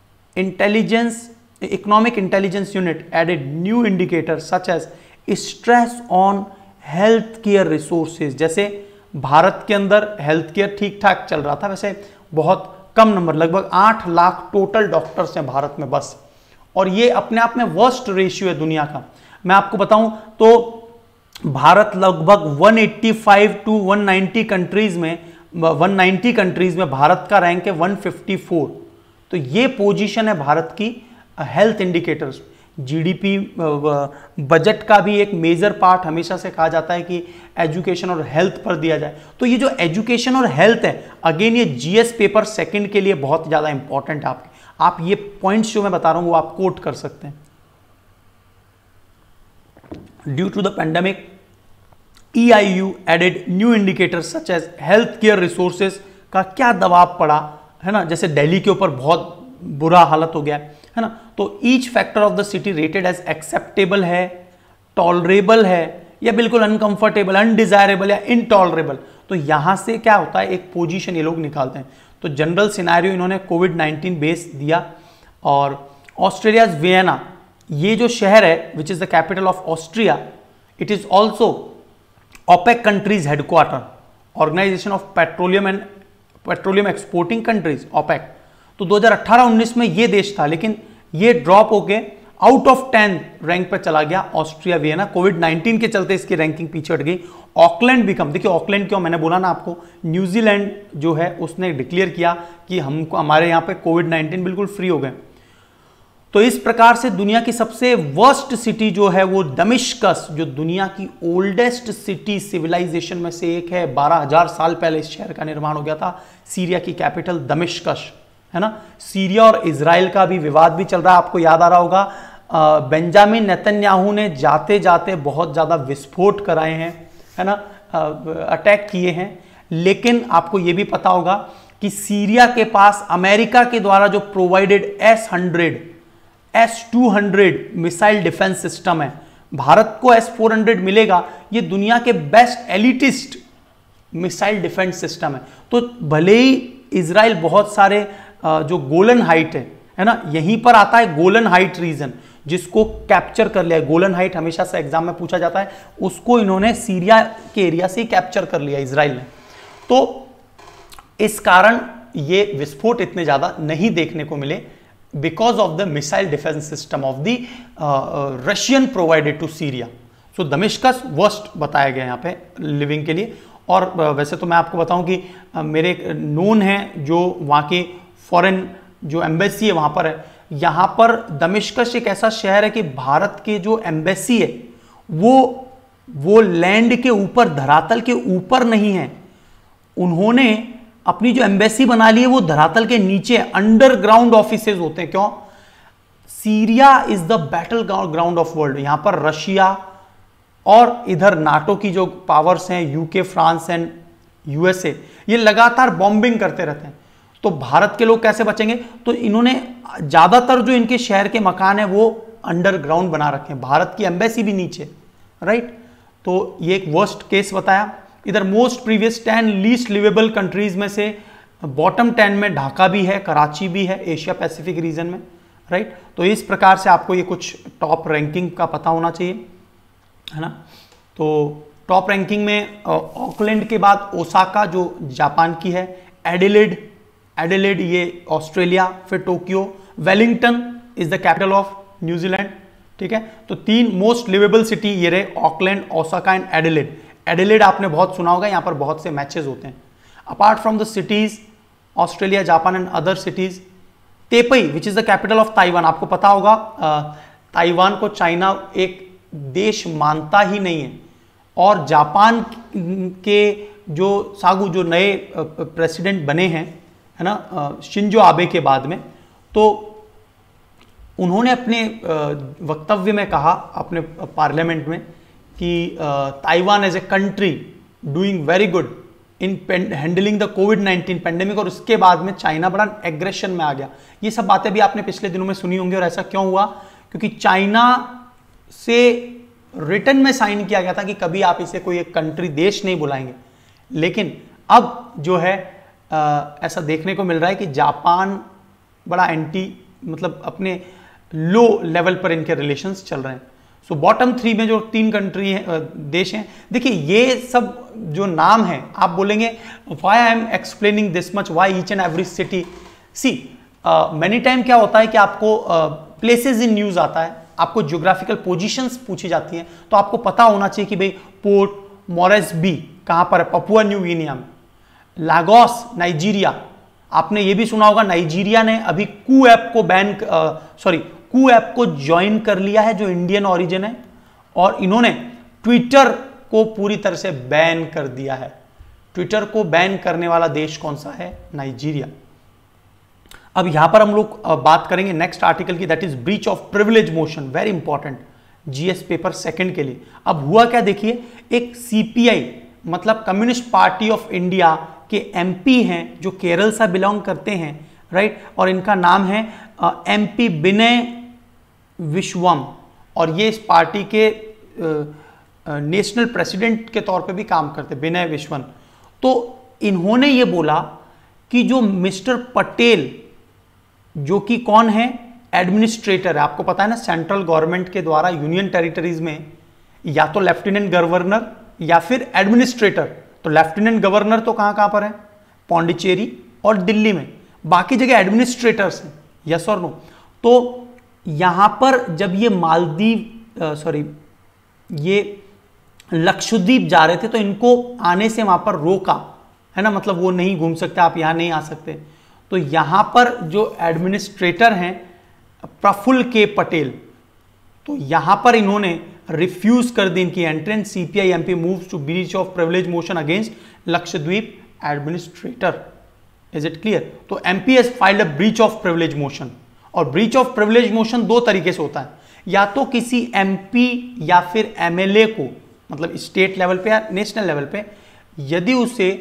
[SPEAKER 1] economic intelligence unit added new indicator such as stress on health care resources. जैसे भारत के अंदर हेल्थ केयर ठीक ठाक चल रहा था, वैसे बहुत कम नंबर, लगभग 8 लाख टोटल डॉक्टर्स हैं भारत में बस, और ये अपने आप में वर्स्ट रेशियो है दुनिया का। मैं आपको बताऊं तो भारत लगभग 185 टू 190 कंट्रीज में 190 कंट्रीज में भारत का रैंक है 154। तो ये पोजीशन है भारत की हेल्थ इंडिकेटर्स। जीडीपी बजट का भी एक मेजर पार्ट हमेशा से कहा जाता है कि एजुकेशन और हेल्थ पर दिया जाए। तो ये जो एजुकेशन और हेल्थ है, अगेन ये जीएस पेपर सेकंड के लिए बहुत ज्यादा इंपॉर्टेंट है आपके। आप ये पॉइंट्स जो मैं बता रहा हूं वो आप कोट कर सकते हैं। Due to the pandemic EIU added new indicators such as health care resources का क्या दबाव पड़ा है ना, जैसे दिल्ली के ऊपर बहुत बुरा हालत हो गया है ना। तो each factor of the city rated as acceptable है, टॉलरेबल है या बिल्कुल अनकंफर्टेबल, अनडिजायरेबल या इनटॉलरेबल। तो यहां से क्या होता है, एक पोजीशन ये लोग निकालते हैं। तो जनरल सिनेरियो इन्होंने कोविड-19 बेस दिया। और ऑस्ट्रेलिया वियना, ये जो शहर है which is the capital of Austria, it is also OPEC countries headquarter, organisation of petroleum exporting countries, OPEC. तो 2018-19 में ये देश था, लेकिन ये ड्रॉप होके आउट ऑफ 10 रैंक पे चला गया ऑस्ट्रिया वियना। कोविड-19 के चलते इसकी रैंकिंग पीछे हट गई। ऑकलैंड बिकम, देखिए ऑकलैंड क्यों, मैंने बोला ना आपको, न्यूजीलैंड जो है उसने डिक्लेयर किया कि हमको हमारे यहाँ पे कोविड-19 बिल्कुल फ्री हो गए। तो इस प्रकार से दुनिया की सबसे वर्स्ट सिटी जो है वो दमिश्कस, जो दुनिया की ओल्डेस्ट सिटी सिविलाइजेशन में से एक है, 12,000 साल पहले इस शहर का निर्माण हो गया था। सीरिया की कैपिटल दमिश्कस है ना। सीरिया और इजराइल का भी विवाद भी चल रहा है, आपको याद आ रहा होगा बेंजामिन नेतन्याहू ने जाते जाते बहुत ज्यादा विस्फोट कराए हैं है ना, अटैक किए हैं। लेकिन आपको यह भी पता होगा कि सीरिया के पास अमेरिका के द्वारा जो provided S-100 S-200 missile defence system है, भारत को S-400 मिलेगा। ये दुनिया के best elitist missile defence system है। तो भले ही इजराइल बहुत सारे जो गोलन हाइट है ना, यहीं पर आता है गोलन हाइट रीजन, जिसको कैप्चर कर लिया है। गोलन हाइट हमेशा से एग्जाम में पूछा जाता है, उसको इन्होंने सीरिया के एरिया से ही कैप्चर कर लिया इजराइल ने। तो इस कारण ये विस्फोट इतने ज्यादा नहीं देखने को मिले, because of the missile defence system of the Russian provided to Syria. So Damascus worst बताया गया यहाँ पे लिविंग के लिए। और वैसे तो मैं आपको बताऊं कि मेरे नोन हैं जो वहाँ के फॉरेन जो एम्बेसी है वहाँ पर है। यहाँ पर दमिश्कस एक ऐसा शहर है कि भारत के जो एम्बेसी है वो लैंड के ऊपर, धरातल के ऊपर नहीं है। उन्होंने अपनी जो एम्बेसी बना ली है वो धरातल के नीचे, अंडरग्राउंड ऑफिसेज होते हैं। क्यों? Syria is the battle ground of world. यहां पर रशिया और इधर नाटो की जो पावर्स हैं, यूके, फ्रांस एंड यूएसए, ये लगातार बॉम्बिंग करते रहते हैं। तो भारत के लोग कैसे बचेंगे? तो इन्होंने ज्यादातर जो इनके शहर के मकान है वो अंडरग्राउंड बना रखे हैं, भारत की एम्बेसी भी नीचे, राइट। तो ये एक वर्स्ट केस बताया। इधर most previous 10 least liveable countries में से बॉटम 10 में ढाका भी है, कराची भी है, एशिया पैसिफिक रीजन में, राइट। तो इस प्रकार से आपको ये कुछ टॉप रैंकिंग का पता होना चाहिए, है ना। तो टॉप रैंकिंग में ऑकलैंड के बाद ओसाका जो जापान की है, एडिलेड ये ऑस्ट्रेलिया, फिर Tokyo, Wellington is the capital of New Zealand, ठीक है। तो 3 मोस्ट लिवेबल सिटी ये रहे, Auckland, Osaka and Adelaide. Adelaide आपने बहुत सुना होगा, यहाँ पर बहुत से मैचेस होते हैं। Apart from the cities Australia, Japan and other cities, Taipei which is the capital of Taiwan. आपको पता होगा ताइवान को चाइना एक देश मानता ही नहीं है। और जापान के जो सागु जो नए प्रेसिडेंट बने हैं, है ना, शिंजो आबे के बाद में, तो उन्होंने अपने वक्तव्य में कहा अपने पार्लियामेंट में कि Taiwan as a country doing very good in handling the कोविड-19 पेंडेमिक। और उसके बाद में चाइना बड़ा एग्रेशन में आ गया। ये सब बातें भी आपने पिछले दिनों में सुनी होंगी। और ऐसा क्यों हुआ? क्योंकि चाइना से रिटर्न में साइन किया गया था कि कभी आप इसे कोई एक कंट्री, देश नहीं बुलाएंगे। लेकिन अब जो है ऐसा देखने को मिल रहा है कि जापान बड़ा मतलब अपने लो लेवल पर इनके रिलेशंस चल रहे हैं। सो बॉटम 3 में जो 3 कंट्री है, देश हैं, देखिए ये सब जो नाम है, आप बोलेंगे why I am explaining this much, why each and every city. See many time क्या होता है कि आपको प्लेसेस इन न्यूज आता है, आपको ज्योग्राफिकल पोजीशंस पूछी जाती हैं तो आपको पता होना चाहिए कि भाई पोर्ट मोरेस्बी कहां पर है, पपुआ न्यू गिनिया में। लागोस नाइजीरिया, आपने ये भी सुना होगा नाइजीरिया ने अभी कू ऐप को ज्वाइन कर लिया है जो इंडियन ओरिजिन है, और इन्होंने ट्विटर को पूरी तरह से बैन कर दिया है। ट्विटर को बैन करने वाला देश कौन सा है? नाइजीरिया। अब यहां पर हम लोग बात करेंगे नेक्स्ट आर्टिकल की, that is breach of privilege motion, very important GS paper second के लिए। अब हुआ क्या देखिए, एक सीपीआई मतलब कम्युनिस्ट पार्टी ऑफ इंडिया के एमपी हैं जो केरल से बिलोंग करते हैं, राइट, और इनका नाम है एमपी विनय विश्वम, और ये इस पार्टी के नेशनल प्रेसिडेंट के तौर पे भी काम करते, विनय विश्वम। तो इन्होंने ये बोला कि जो मिस्टर पटेल, जो कि कौन है, एडमिनिस्ट्रेटर है, आपको पता है ना सेंट्रल गवर्नमेंट के द्वारा यूनियन टेरिटरीज में या तो लेफ्टिनेंट गवर्नर या फिर एडमिनिस्ट्रेटर। तो लेफ्टिनेंट गवर्नर तो कहां पर है? पौंडीचेरी और दिल्ली में, बाकी जगह एडमिनिस्ट्रेटर्स हैं, यस और नो। तो यहां पर जब ये ये लक्षद्वीप जा रहे थे तो इनको आने से वहां पर रोका है ना, मतलब वो नहीं घूम सकते, आप यहां नहीं आ सकते। तो यहां पर जो एडमिनिस्ट्रेटर हैं प्रफुल्ल के पटेल, तो यहां पर इन्होंने रिफ्यूज कर दी इनकी entrance. CPI MP moves to breach of privilege motion against Lakshadweep administrator. Is it clear? तो MP has filed a breach of privilege motion, और ब्रीच ऑफ प्रिविलेज मोशन दो तरीके से होता है, या तो किसी एमपी या फिर एमएलए को, मतलब स्टेट लेवल पे या नेशनल लेवल पे, यदि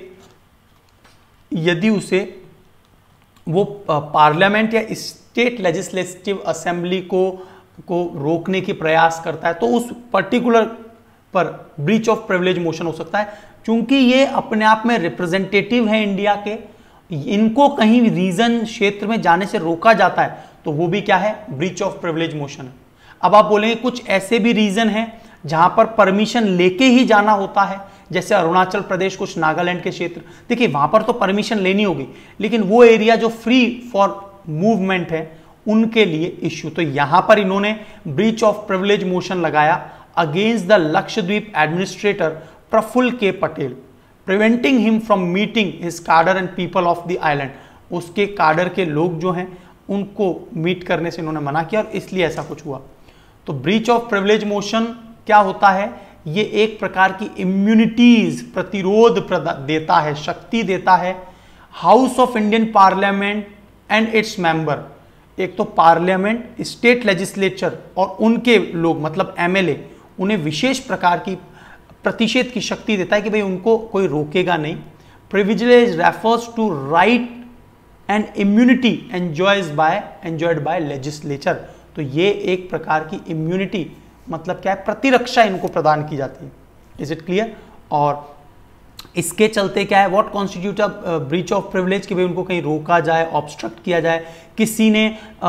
[SPEAKER 1] उसे वो पार्लियामेंट या स्टेट लेजिस्लेटिव असेंबली को रोकने की प्रयास करता है तो उस पर्टिकुलर पर ब्रीच ऑफ प्रिविलेज मोशन हो सकता है। क्योंकि ये अपने आप में रिप्रेजेंटेटिव है इंडिया के, इनको कहीं रीजन क्षेत्र में जाने से रोका जाता है तो वो भी क्या है? ब्रीच ऑफ प्रिविलेज मोशन है। अब आप बोलेंगे कुछ ऐसे भी रीजन हैं जहां पर परमिशन लेके ही जाना होता है, जैसे अरुणाचल प्रदेश, कुछ नागालैंड के क्षेत्र, देखिए वहां पर तो परमिशन लेनी होगी, लेकिन वो एरिया जो फ्री फॉर मूवमेंट है उनके लिए इश्यू। तो यहां पर इन्होंने ब्रीच ऑफ प्रिविलेज मोशन लगाया against the Lakshadweep administrator Praful K Patel, preventing him from meeting his cadre and people of the island. उसके काडर के लोग जो हैं उनको मीट करने से इन्होंने मना किया और इसलिए ऐसा कुछ हुआ। तो ब्रीच ऑफ प्रिविलेज मोशन क्या होता है? ये एक प्रकार की इम्यूनिटीज, प्रतिरोध देता है, शक्ति देता है house of Indian parliament and its member. एक तो पार्लियामेंट, स्टेट लेजिस्लेचर और उनके लोग मतलब एमएलए, उन्हें विशेष प्रकार की प्रतिषेध की शक्ति देता है कि भाई उनको कोई रोकेगा नहीं। Privilege refers to right and immunity enjoyed by legislature. तो ये एक प्रकार की इम्यूनिटी मतलब क्या है? प्रतिरक्षा इनको प्रदान की जाती है। Is it clear? और इसके चलते क्या है, what constitute a breach of privilege, कि भाई उनको कहीं रोका जाए, ऑब्स्ट्रक्ट किया जाए, किसी ने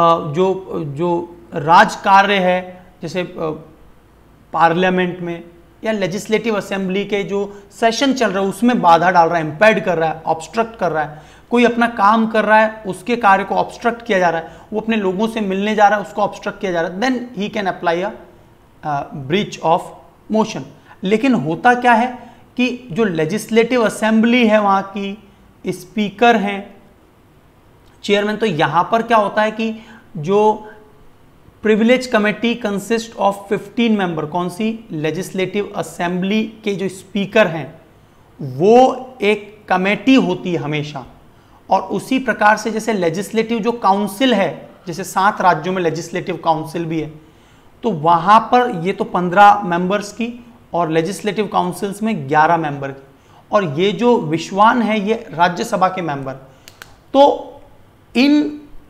[SPEAKER 1] जो राज कार्य है जैसे पार्लियामेंट में या लेजिस्लेटिव असेंबली के जो सेशन चल रहा है उसमें बाधा डाल रहा है, इम्पेड कर रहा है, ऑब्स्ट्रक्ट कर रहा है, कोई अपना काम कर रहा है उसके कार्य को ऑब्स्ट्रक्ट किया जा रहा है, वो अपने लोगों से मिलने जा रहा है उसको ऑब्स्ट्रक्ट किया जा रहा है, then he can apply a breach of motion. लेकिन होता क्या है कि जो लेजिस्लेटिव असेंबली है वहां की स्पीकर हैं, चेयरमैन, तो यहां पर क्या होता है कि जो privilege committee consist of 15 member, कौन सी? लेजिस्लेटिव असेंबली के जो स्पीकर हैं वो एक कमेटी होती है हमेशा। और उसी प्रकार से जैसे लेजिस्लेटिव जो काउंसिल है, जैसे 7 राज्यों में लेजिस्लेटिव काउंसिल भी है, तो वहां पर ये तो 15 मेंबर्स की और लेजिस्लेटिव काउंसिल्स में 11 मेंबर की, और ये जो विश्वान है ये राज्यसभा के मेंबर। तो इन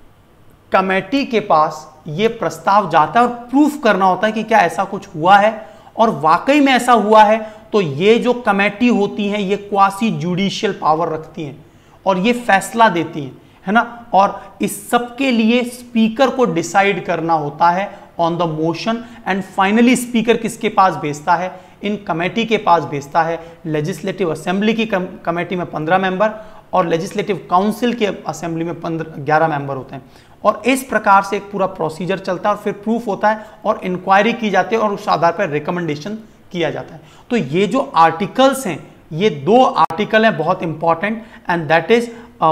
[SPEAKER 1] कमेटी के पास ये प्रस्ताव जाता है और प्रूफ करना होता है कि क्या ऐसा कुछ हुआ है, और वाकई में ऐसा हुआ है तो ये जो कमेटी होती है ये क्वासी जुडिशियल पावर रखती हैं और ये फैसला देती हैं, है ना। और इस सब के लिए स्पीकर को डिसाइड करना होता है on the motion, and finally speaker किसके पास भेजता है? इन कमेटी के पास भेजता है। लेजिस्लेटिव असेंबली की कमेटी में 15 मेंबर और लेजिस्लेटिव काउंसिल के असेंबली में 11 मेंबर होते हैं। और इस प्रकार से एक पूरा प्रोसीजर चलता है और फिर प्रूफ होता है और इंक्वायरी की जाती है और उस आधार पर रिकमेंडेशन किया जाता है। तो ये जो आर्टिकल्स हैं, ये 2 आर्टिकल हैं बहुत इंपॉर्टेंट, एंड दैट इज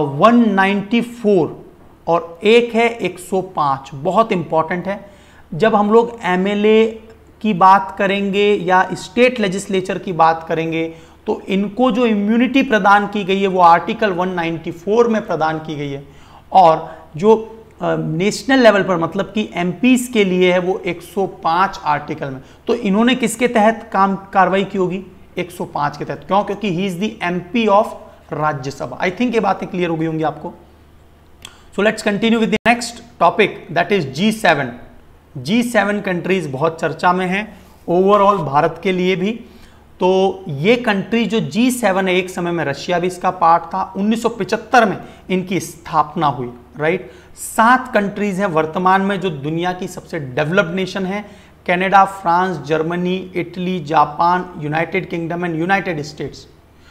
[SPEAKER 1] 194 और एक है 105, बहुत इंपॉर्टेंट है। जब हम लोग एमएलए की बात करेंगे या स्टेट लेजिस्लेचर की बात करेंगे तो इनको जो इम्यूनिटी प्रदान की गई है वो आर्टिकल 194 में प्रदान की गई है, और जो नेशनल लेवल पर मतलब कि एमपीज के लिए है वो 105 आर्टिकल में। तो इन्होंने किसके तहत कार्रवाई की होगी? 105 के तहत। क्यों? क्योंकि he is the MP of Rajya Sabha. I think ये बातें क्लियर हो गई होंगी आपको। So let's continue with the next topic, that is G7। G7 countries बहुत चर्चा में हैं ओवरऑल भारत के लिए भी। तो ये कंट्री जो G7 है, एक समय में रशिया भी इसका पार्ट था, 1975 में इनकी स्थापना हुई, राइट। 7 कंट्रीज हैं वर्तमान में जो दुनिया की सबसे डेवलप्ड नेशन है, Canada, France, Germany, Italy, Japan, United Kingdom and United States.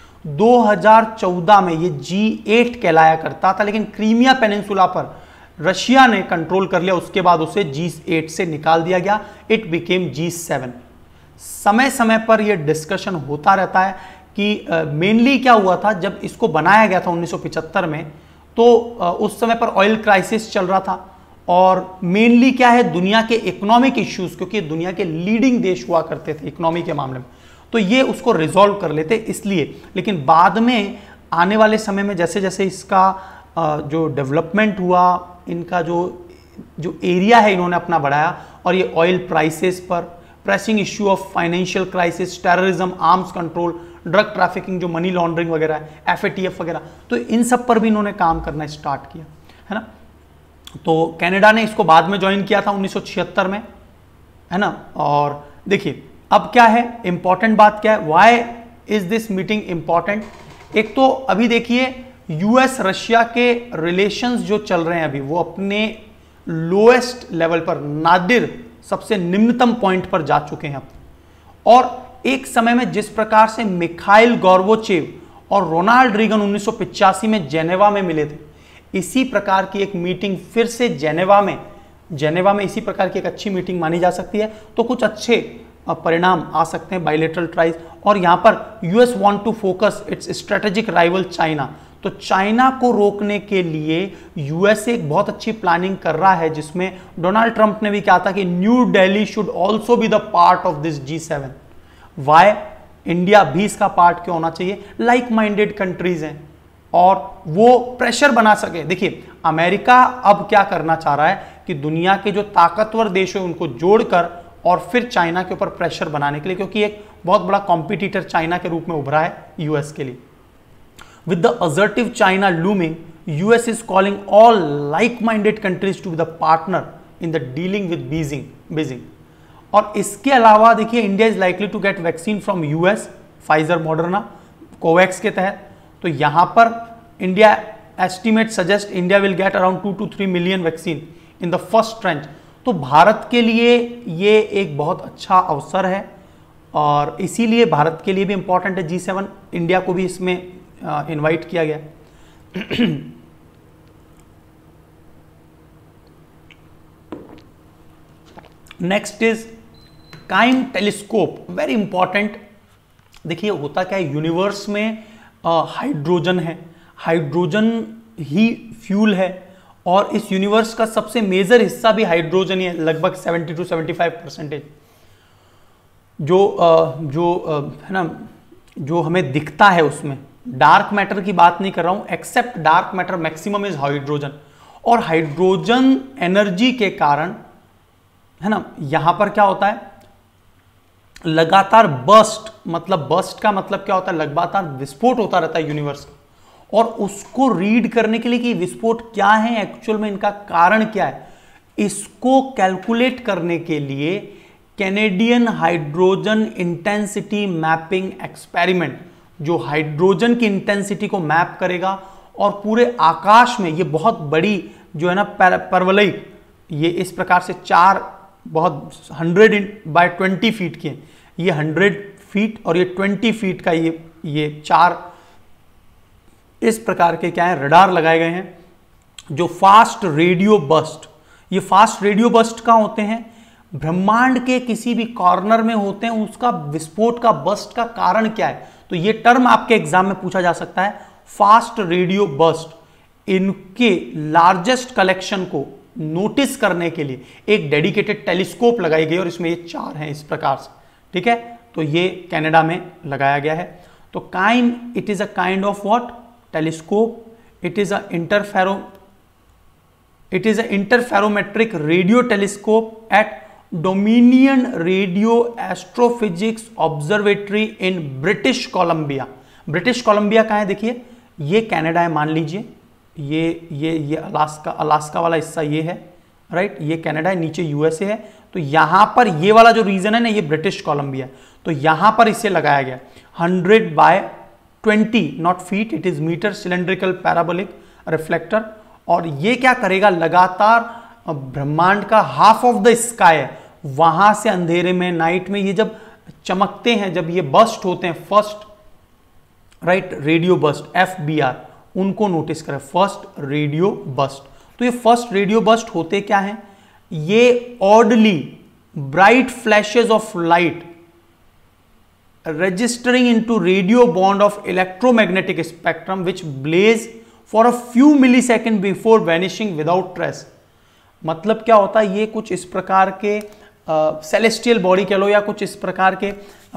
[SPEAKER 1] 2014 में ये G8 कहलाया करता था, लेकिन क्रीमिया पेनिनसुला पर रशिया ने कंट्रोल कर लिया, उसके बाद उसे G8 से निकाल दिया गया, इट बिकेम G7। समय समय पर यह डिस्कशन होता रहता है कि मेनली क्या हुआ था जब इसको बनाया गया था 1975 में, तो उस समय पर ऑयल क्राइसिस चल रहा था, और मेनली क्या है, दुनिया के इकोनॉमिक इश्यूज, क्योंकि दुनिया के लीडिंग देश हुआ करते थे इकोनॉमी के मामले में, तो ये उसको रिजॉल्व कर लेते इसलिए। लेकिन बाद में आने वाले समय में जैसे जैसे इसका जो डेवलपमेंट हुआ, इनका जो एरिया है इन्होंने अपना बढ़ाया, और ये ऑयल प्राइसेस पर, pressing issue of financial crisis, terrorism, arms control, drug trafficking जो मनी लॉन्ड्रिंग वगैरह है, FATF वगैरह, तो इन सब पर भी इन्होंने काम करना स्टार्ट किया, है ना। तो कनाडा ने इसको बाद में ज्वाइन किया था 1976 में, है ना। और देखिए अब क्या है इंपॉर्टेंट बात, क्या है, why is this meeting important. एक तो अभी देखिए US रशिया के रिलेशंस जो चल रहे हैं अभी, वो अपने लोएस्ट लेवल पर, नादिर सबसे निम्नतम पॉइंट पर जा चुके हैं। और एक समय में जिस प्रकार से मिखाइल गोर्बाचेव और रोनाल्ड रीगन 1985 में जेनेवा में मिले थे, इसी प्रकार की एक मीटिंग फिर से जेनेवा में इसी प्रकार की एक अच्छी मीटिंग मानी जा सकती है। तो कुछ अच्छे परिणाम आ सकते हैं बाइलेटरल ट्राइज। और यहां पर US want to focus its strategic rival China, तो चाइना को रोकने के लिए US एक बहुत अच्छी प्लानिंग कर रहा है, जिसमें डोनाल्ड ट्रंप ने भी कहा था कि New Delhi should also be the part of this G7। Why? India भी इसका पार्ट क्यों होना चाहिए? लाइक माइंडेड कंट्रीज हैं और वो प्रेशर बना सके। देखिए अमेरिका अब क्या करना चाह रहा है कि दुनिया के जो ताकतवर देश है उनको जोड़कर और फिर चाइना के ऊपर प्रेशर बनाने के लिए, क्योंकि एक बहुत बड़ा कॉम्पिटिटर चाइना के रूप में उभरा है US के लिए। With the assertive China looming, US is calling all like-minded countries to be the partner in the dealing with Beijing. और इसके अलावा देखिए India is likely to get vaccine from US, Pfizer, Moderna, Covax के तहत। तो यहाँ पर India estimate suggest India will get around 2 to 3 million vaccine in the first tranche. तो भारत के लिए ये एक बहुत अच्छा अवसर है और इसीलिए भारत के लिए भी इंपॉर्टेंट है G7। इंडिया को भी इसमें इनवाइट किया गया। Next is CHIME telescope, very important. देखिए होता क्या है, यूनिवर्स में हाइड्रोजन है, हाइड्रोजन ही फ्यूल है और इस यूनिवर्स का सबसे मेजर हिस्सा भी हाइड्रोजन ही है, लगभग 70 to 75%। जो है ना, जो हमें दिखता है उसमें, डार्क मैटर की बात नहीं कर रहा हूं, except dark matter maximum is hydrogen. और हाइड्रोजन एनर्जी के कारण, है ना, यहां पर क्या होता है, लगातार बर्स्ट, मतलब बर्स्ट का मतलब क्या होता है, लगातार विस्फोट होता रहता है यूनिवर्स का। और उसको रीड करने के लिए कि विस्फोट क्या है, एक्चुअल में इनका कारण क्या है, इसको कैलकुलेट करने के लिए Canadian hydrogen intensity mapping experiment, जो हाइड्रोजन की इंटेंसिटी को मैप करेगा और पूरे आकाश में, ये बहुत बड़ी जो है ना परवलय, ये इस प्रकार से 4 बहुत 100 by 20 फीट की है, ये 100 फीट और ये 20 फीट का ये 4 इस प्रकार के क्या है, रडार लगाए गए हैं जो फास्ट रेडियो बस्ट, ये फास्ट रेडियो बस्ट कहां होते हैं, ब्रह्मांड के किसी भी कॉर्नर में होते हैं, उसका विस्फोट का बस्ट का कारण क्या है, तो ये टर्म आपके एग्जाम में पूछा जा सकता है, फास्ट रेडियो बस्ट। इनके लार्जेस्ट कलेक्शन को नोटिस करने के लिए एक डेडिकेटेड टेलीस्कोप लगाई गई और इसमें ये 4 हैं इस प्रकार से, ठीक है, तो ये कनाडा में लगाया गया है। तो CHIME, it is a kind of what, telescope, it is a interferometric radio telescope at Dominion Radio Astrophysics Observatory in British Columbia. British Columbia कहां है, देखिए ये कनाडा है, मान लीजिए ये अलास्का वाला हिस्सा ये है, राइट, ये कनाडा है, नीचे यूएसए है, तो यहां पर ये वाला जो रीजन है ना, ये ब्रिटिश कोलंबिया, तो यहां पर इसे लगाया गया 100 by 20 not feet, it is meter, cylindrical parabolic reflector. और ये क्या करेगा, लगातार ब्रह्मांड का हाफ ऑफ द स्काई है, वहां से अंधेरे में, नाइट में ये जब चमकते हैं, जब ये बस्ट होते हैं, first right radio burst FBR, उनको नोटिस करें, फर्स्ट रेडियो बस्ट। तो ये फर्स्ट रेडियो बस्ट होते क्या हैं, ये oddly bright flashes of light registering into radio band of electromagnetic spectrum which blaze for a few milliseconds before vanishing without trace। मतलब क्या होता है, ये कुछ इस प्रकार के सेलेस्टियल बॉडी कह लो या कुछ इस प्रकार के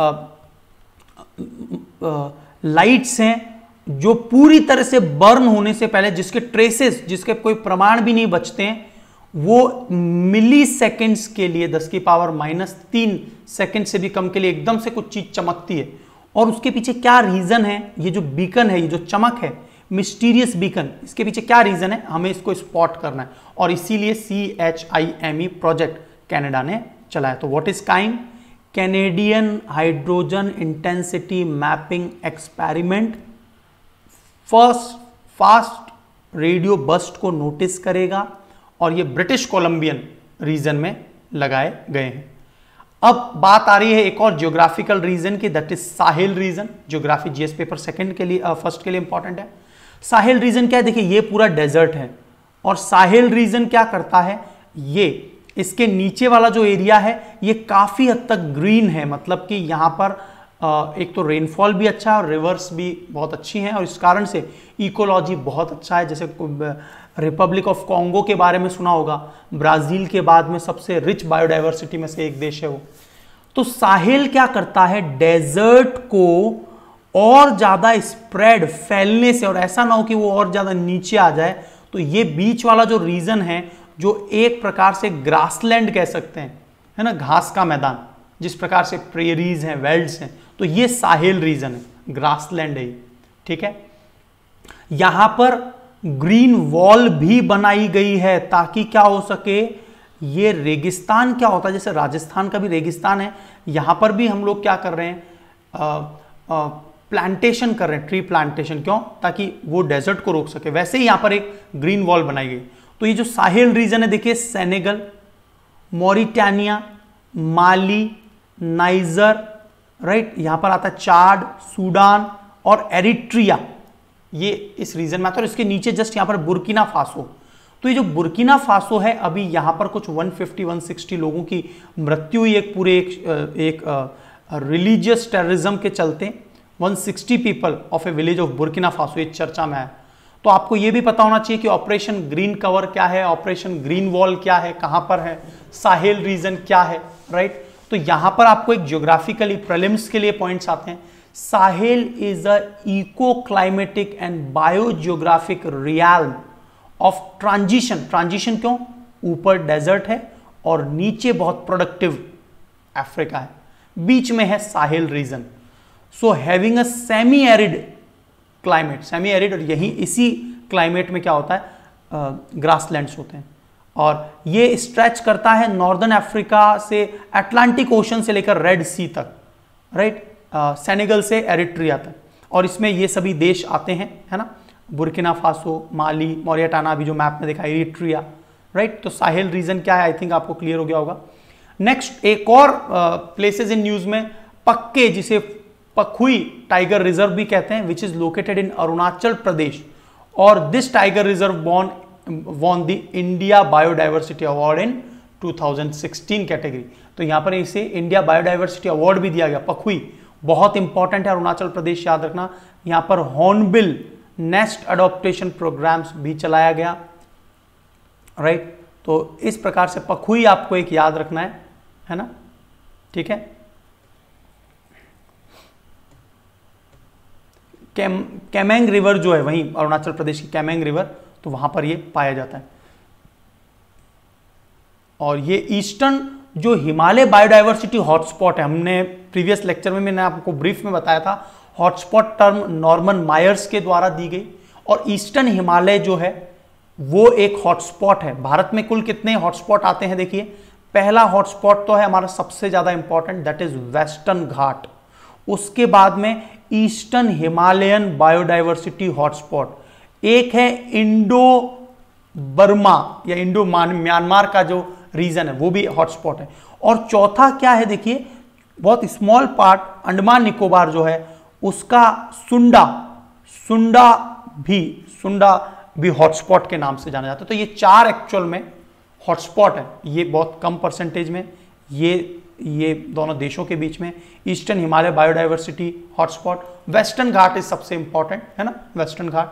[SPEAKER 1] लाइट्स हैं जो पूरी तरह से बर्न होने से पहले, जिसके ट्रेसेस, जिसके कोई प्रमाण भी नहीं बचते हैं, वो मिली सेकेंड्स के लिए 10⁻³ सेकेंड से भी कम के लिए एकदम से कुछ चीज चमकती है। और उसके पीछे क्या रीजन है, ये जो बीकन है, ये जो चमक है, मिस्टीरियस बीकन, इसके पीछे क्या रीजन है, हमें इसको स्पॉट करना है, और इसीलिए CHIME प्रोजेक्ट कनाडा ने चलाया। तो what is CHIME, Canadian hydrogen intensity mapping experiment, fast radio burst को नोटिस करेगा, और ये ब्रिटिश कोलंबियन रीजन में लगाए गए हैं। अब बात आ रही है एक और जियोग्राफिकल रीजन की, that is Sahel region. Geography GS paper second के लिए, फर्स्ट के लिए इंपॉर्टेंट है। साहिल रीजन क्या है, देखिए ये पूरा डेजर्ट है, और साहिल रीजन क्या करता है, ये इसके नीचे वाला जो एरिया है ये काफी हद तक ग्रीन है, मतलब कि यहां पर एक तो रेनफॉल भी अच्छा है और रिवर्स भी बहुत अच्छी हैं, और इस कारण से इकोलॉजी बहुत अच्छा है। जैसे रिपब्लिक ऑफ कॉन्गो के बारे में सुना होगा, ब्राजील के बाद में सबसे रिच बायोडाइवर्सिटी में से एक देश है वो। तो साहिल क्या करता है, डेजर्ट को और ज्यादा स्प्रेड, फैलने से, और ऐसा ना हो कि वो और ज्यादा नीचे आ जाए, तो ये बीच वाला जो रीजन है, जो एक प्रकार से ग्रासलैंड कह सकते हैं, है ना, घास का मैदान, जिस प्रकार से प्रेरीज हैं, वेल्ड्स हैं, तो ये साहिल रीजन है, ग्रासलैंड है, ठीक है। यहां पर ग्रीन वॉल भी बनाई गई है ताकि क्या हो सके, ये रेगिस्तान क्या होता है, जैसे राजस्थान का भी रेगिस्तान है, यहां पर भी हम लोग क्या कर रहे हैं, प्लांटेशन कर रहे हैं, ट्री प्लांटेशन, क्यों, ताकि वो डेजर्ट को रोक सके। वैसे ही यहां पर एक ग्रीन वॉल बनाई गई। तो ये जो साहिल रीजन है, देखिए Senegal, Mauritania, Mali, Niger, right, यहां पर आता है चाड, सूडान और एरिट्रिया, ये इस रीजन में आता है। और इसके नीचे जस्ट यहां पर बुर्किना फासो। तो ये जो बुर्किना फासो है, अभी यहां पर कुछ 150-160 लोगों की मृत्यु हुई एक पूरे एक रिलीजियस टेररिज्म के चलते। 160 people of a village of Burkina Faso, ये चर्चा में है। तो आपको ये भी पता होना चाहिए कि ऑपरेशन ग्रीन कवर क्या है, ऑपरेशन ग्रीन वॉल क्या है, कहां पर है, साहिल रीजन क्या है, राइट। तो यहां पर आपको एक ज्योग्राफिकली प्रीलिम्स के लिए पॉइंट्स आते हैं। Sahel is a eco climatic and biogeographic realm of transition. Transition क्यों, ऊपर डेजर्ट है और नीचे बहुत प्रोडक्टिव अफ्रीका है, बीच में है Sahel region. So having a semi arid climate, semi arid, और यही इसी क्लाइमेट में क्या होता है, ग्रासलैंड्स होते हैं। और ये स्ट्रेच करता है नॉर्दर्न अफ्रीका से अटलांटिक ओशन से लेकर रेड सी तक, राइट, सेनेगल से एरिट्रिया तक, और इसमें ये सभी देश आते हैं, है ना, बुर्किना फासो, माली, मॉरिटाना, अभी जो मैप में देखा, एरिट्रिया, राइट। तो साहिल रीजन क्या है, आई थिंक आपको क्लियर हो गया होगा। नेक्स्ट एक और प्लेसेस इन न्यूज में, पक्के, जिसे पखुई टाइगर रिजर्व भी कहते हैं, which is located in Arunachal Pradesh, और this tiger reserve won the India biodiversity award in 2016 category. तो यहां पर इसे इंडिया बायोडाइवर्सिटी अवार्ड भी दिया गया। पखुई बहुत इंपॉर्टेंट है, अरुणाचल प्रदेश याद रखना। यहां पर हॉर्नबिल नेस्ट अडॉप्टेशन प्रोग्राम्स भी चलाया गया, राइट। तो इस प्रकार से पखुई आपको एक याद रखना है ना, ठीक है। कैमेंग रिवर जो है वहीं अरुणाचल प्रदेश की कैमेंग रिवर, तो वहां पर ये पाया जाता है। और ये ईस्टर्न जो हिमालय बायोडाइवर्सिटी हॉटस्पॉट है, हमने प्रीवियस लेक्चर में मैंने आपको ब्रीफ में बताया था, हॉटस्पॉट टर्म नॉर्मन मायर्स के द्वारा दी गई। और ईस्टर्न हिमालय जो है वो एक हॉटस्पॉट है। भारत में कुल कितने हॉटस्पॉट आते हैं देखिए, पहला हॉटस्पॉट तो है हमारा सबसे ज्यादा important, that is Western Ghat. उसके बाद में ईस्टर्न हिमालयन बायोडाइवर्सिटी हॉटस्पॉट, एक है इंडो बर्मा या इंडो म्यांमार का जो रीजन है वो भी हॉटस्पॉट है। और चौथा क्या है देखिए, बहुत स्मॉल पार्ट अंडमान निकोबार जो है उसका सुंडा भी हॉटस्पॉट के नाम से जाना जाता है। तो ये चार एक्चुअल में हॉटस्पॉट है, ये बहुत कम परसेंटेज में, ये दोनों देशों के बीच में। Eastern Himalaya biodiversity hotspot, Western Ghat is सबसे इंपॉर्टेंट है ना, वेस्टर्न घाट।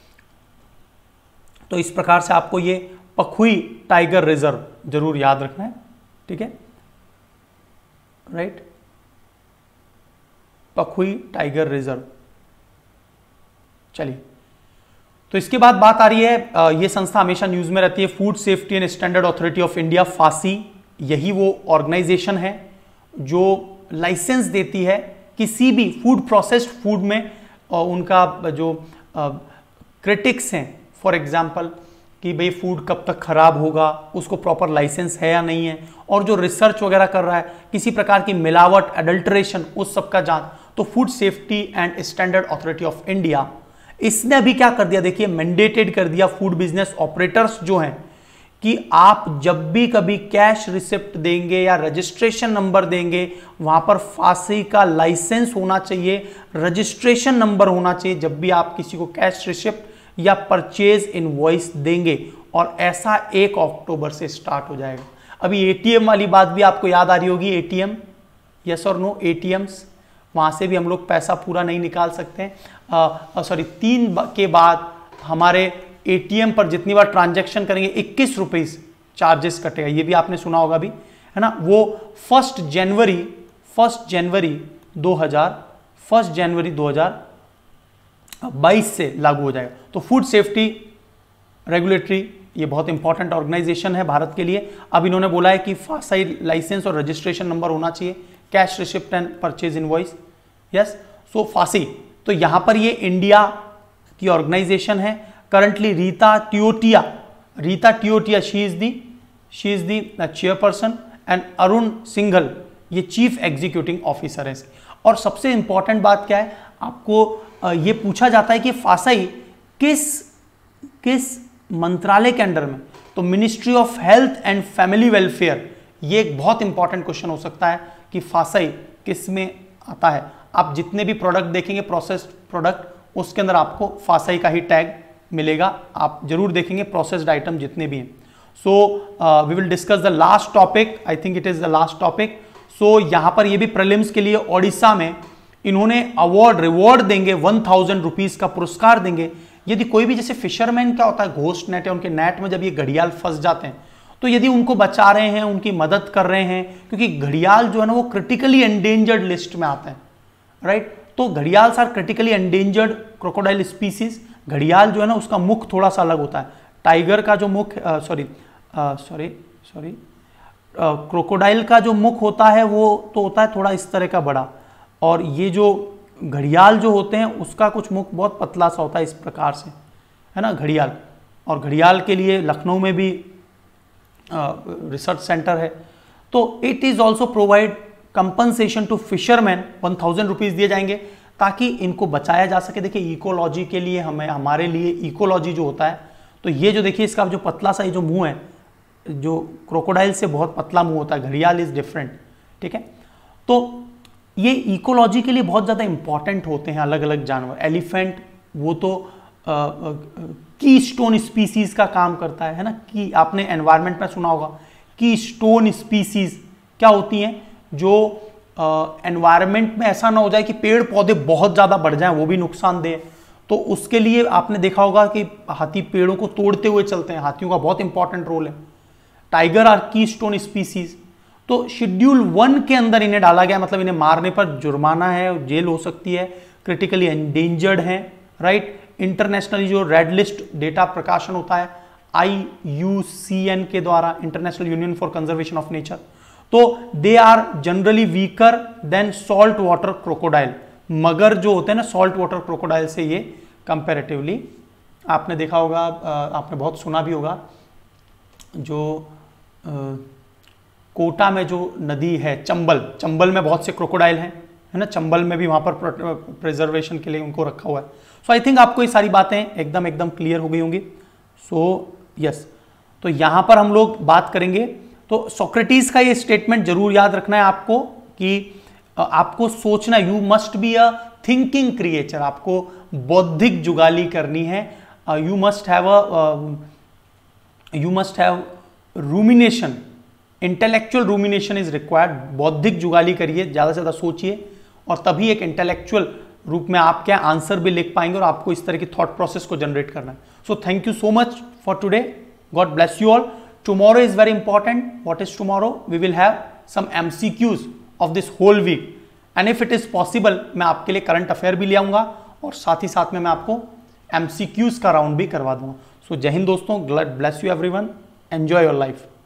[SPEAKER 1] तो इस प्रकार से आपको ये पखुई टाइगर रिजर्व जरूर याद रखना है, ठीक है, राइट। Pakhui tiger reserve. चलिए, तो इसके बाद बात आ रही है, ये संस्था हमेशा न्यूज में रहती है, Food Safety and Standard Authority of India, FSSAI. यही वो ऑर्गेनाइजेशन है जो लाइसेंस देती है किसी भी फूड प्रोसेस्ड फूड में, उनका जो क्रिटिक्स हैं, फॉर एग्जांपल कि भाई फूड कब तक खराब होगा, उसको प्रॉपर लाइसेंस है या नहीं है, और जो रिसर्च वगैरह कर रहा है किसी प्रकार की मिलावट, एडल्ट्रेशन, उस सब का जांच, तो Food Safety and Standard Authority of India इसने अभी क्या कर दिया देखिए, मैंडेटेड कर दिया फूड बिजनेस ऑपरेटर्स जो हैं कि आप जब भी कभी कैश रिसिप्ट देंगे या रजिस्ट्रेशन नंबर देंगे, वहां पर फासी का लाइसेंस होना चाहिए, रजिस्ट्रेशन नंबर होना चाहिए जब भी आप किसी को कैश रिसिप्ट या परचेज इनवॉइस देंगे। और ऐसा 1 अक्टूबर से स्टार्ट हो जाएगा। अभी एटीएम वाली बात भी आपको याद आ रही होगी, एटीएम, यस और नो, एटीएम्स, वहां से भी हम लोग पैसा पूरा नहीं निकाल सकते हैं। सॉरी, 3 के बाद हमारे एटीएम पर जितनी बार ट्रांजैक्शन करेंगे 21 रुपीज चार्जेस कटेगा, ये भी आपने सुना होगा भी, है ना। वो 1 जनवरी 2022 से लागू हो जाएगा। तो फूड सेफ्टी रेगुलेटरी, ये बहुत इंपॉर्टेंट ऑर्गेनाइजेशन है भारत के लिए। अब इन्होंने बोला है कि फासाई लाइसेंस और रजिस्ट्रेशन नंबर होना चाहिए, cash receipt and purchase invoice, yes. So FSSAI, तो यहां पर ये इंडिया की ऑर्गेनाइजेशन है। Currently Rita Teotia she is the chairperson, and Arun Singhal ये चीफ एग्जीक्यूटिव ऑफिसर है। और सबसे इंपॉर्टेंट बात क्या है, आपको ये पूछा जाता है कि फासाई किस मंत्रालय के अंडर में, तो ministry of health and family welfare, ये एक बहुत इंपॉर्टेंट क्वेश्चन हो सकता है कि फासाई किस में आता है। आप जितने भी प्रोडक्ट देखेंगे प्रोसेस्ड प्रोडक्ट, उसके अंदर आपको फासाई का ही टैग मिलेगा, आप जरूर देखेंगे प्रोसेस्ड आइटम जितने भी हैं। So we will discuss the last topic, I think it is the last topic. सो यहां पर ये भी प्रीलिम्स के लिए ओडिशा में इन्होंने रिवॉर्ड देंगे, 1000 रुपीज का पुरस्कार देंगे यदि कोई भी, जैसे फिशरमैन क्या होता है, घोस्ट नेट है, उनके नेट में जब ये घड़ियाल फंस जाते हैं, तो यदि उनको बचा रहे हैं, उनकी मदद कर रहे हैं, क्योंकि घड़ियाल जो है ना वो क्रिटिकली एंडेंजर्ड लिस्ट में आते हैं, राइट। तो घड़ियाल are critically endangered crocodile species. घड़ियाल जो है ना उसका मुख थोड़ा सा अलग होता है, टाइगर का जो मुख, क्रोकोडाइल का जो मुख होता है वो तो होता है थोड़ा इस तरह का बड़ा, और ये जो घड़ियाल जो होते हैं उसका कुछ मुख बहुत पतला सा होता है इस प्रकार से, है ना, घड़ियाल। और घड़ियाल के लिए लखनऊ में भी रिसर्च सेंटर है। तो it is also provide compensation to fisherman, 1000 rupees दिए जाएंगे ताकि इनको बचाया जा सके। देखिए इकोलॉजी के लिए, हमारे लिए इकोलॉजी जो होता है, तो ये जो देखिए इसका जो पतला सा ये जो मुंह है, जो क्रोकोडाइल से बहुत पतला मुंह होता है, घड़ियाल इज डिफरेंट, ठीक है। तो ये इकोलॉजी के लिए बहुत ज़्यादा इंपॉर्टेंट होते हैं अलग अलग जानवर। एलिफेंट वो तो की स्टोन स्पीसीज का काम करता है ना, कि आपने एनवायरनमेंट में सुना होगा की स्टोन स्पीसीज क्या होती हैं, जो एनवायरनमेंट में ऐसा ना हो जाए कि पेड़ पौधे बहुत ज़्यादा बढ़ जाएं, वो भी नुकसानदेह है। तो उसके लिए आपने देखा होगा कि हाथी पेड़ों को तोड़ते हुए चलते हैं, हाथियों का बहुत इंपॉर्टेंट रोल है। Tiger are keystone species. तो शेड्यूल 1 के अंदर इन्हें डाला गया, मतलब इन्हें मारने पर जुर्माना है, जेल हो सकती है, क्रिटिकली एंडेंजर्ड है, राइट। इंटरनेशनली जो रेड लिस्ट डेटा प्रकाशन होता है IUCN के द्वारा, International Union for Conservation of Nature, तो they are generally weaker than salt water crocodile. Mugger जो होते हैं ना सॉल्ट वाटर क्रोकोडाइल से ये कंपैरेटिवली, आपने देखा होगा, आपने बहुत सुना भी होगा, जो कोटा में जो नदी है चंबल में बहुत से क्रोकोडाइल हैं, है ना, चंबल में भी वहां पर प्रिजर्वेशन के लिए उनको रखा हुआ है। सो आई थिंक आपको ये सारी बातें एकदम क्लियर हो गई होंगी। सो यस, तो यहां पर हम लोग बात करेंगे, तो सोक्रेटिस का ये स्टेटमेंट जरूर याद रखना है आपको कि आपको सोचना, you must be a thinking creature, आपको बौद्धिक जुगाली करनी है, you must have rumination, intellectual rumination is required. बौद्धिक जुगाली करिए, ज्यादा से ज्यादा सोचिए, और तभी एक इंटेलेक्चुअल रूप में आप क्या आंसर भी लिख पाएंगे, और आपको इस तरह की थॉट प्रोसेस को जनरेट करना है। So thank you so much for today, God bless you all. Tomorrow is very important. What is tomorrow? We will have some MCQs of this whole week. And if it is possible, मैं आपके लिए current affair भी ले आऊंगा, और साथ ही साथ में मैं आपको MCQs का राउंड भी करवा दूंगा। सो जय हिंद दोस्तों, God bless you everyone, enjoy your life.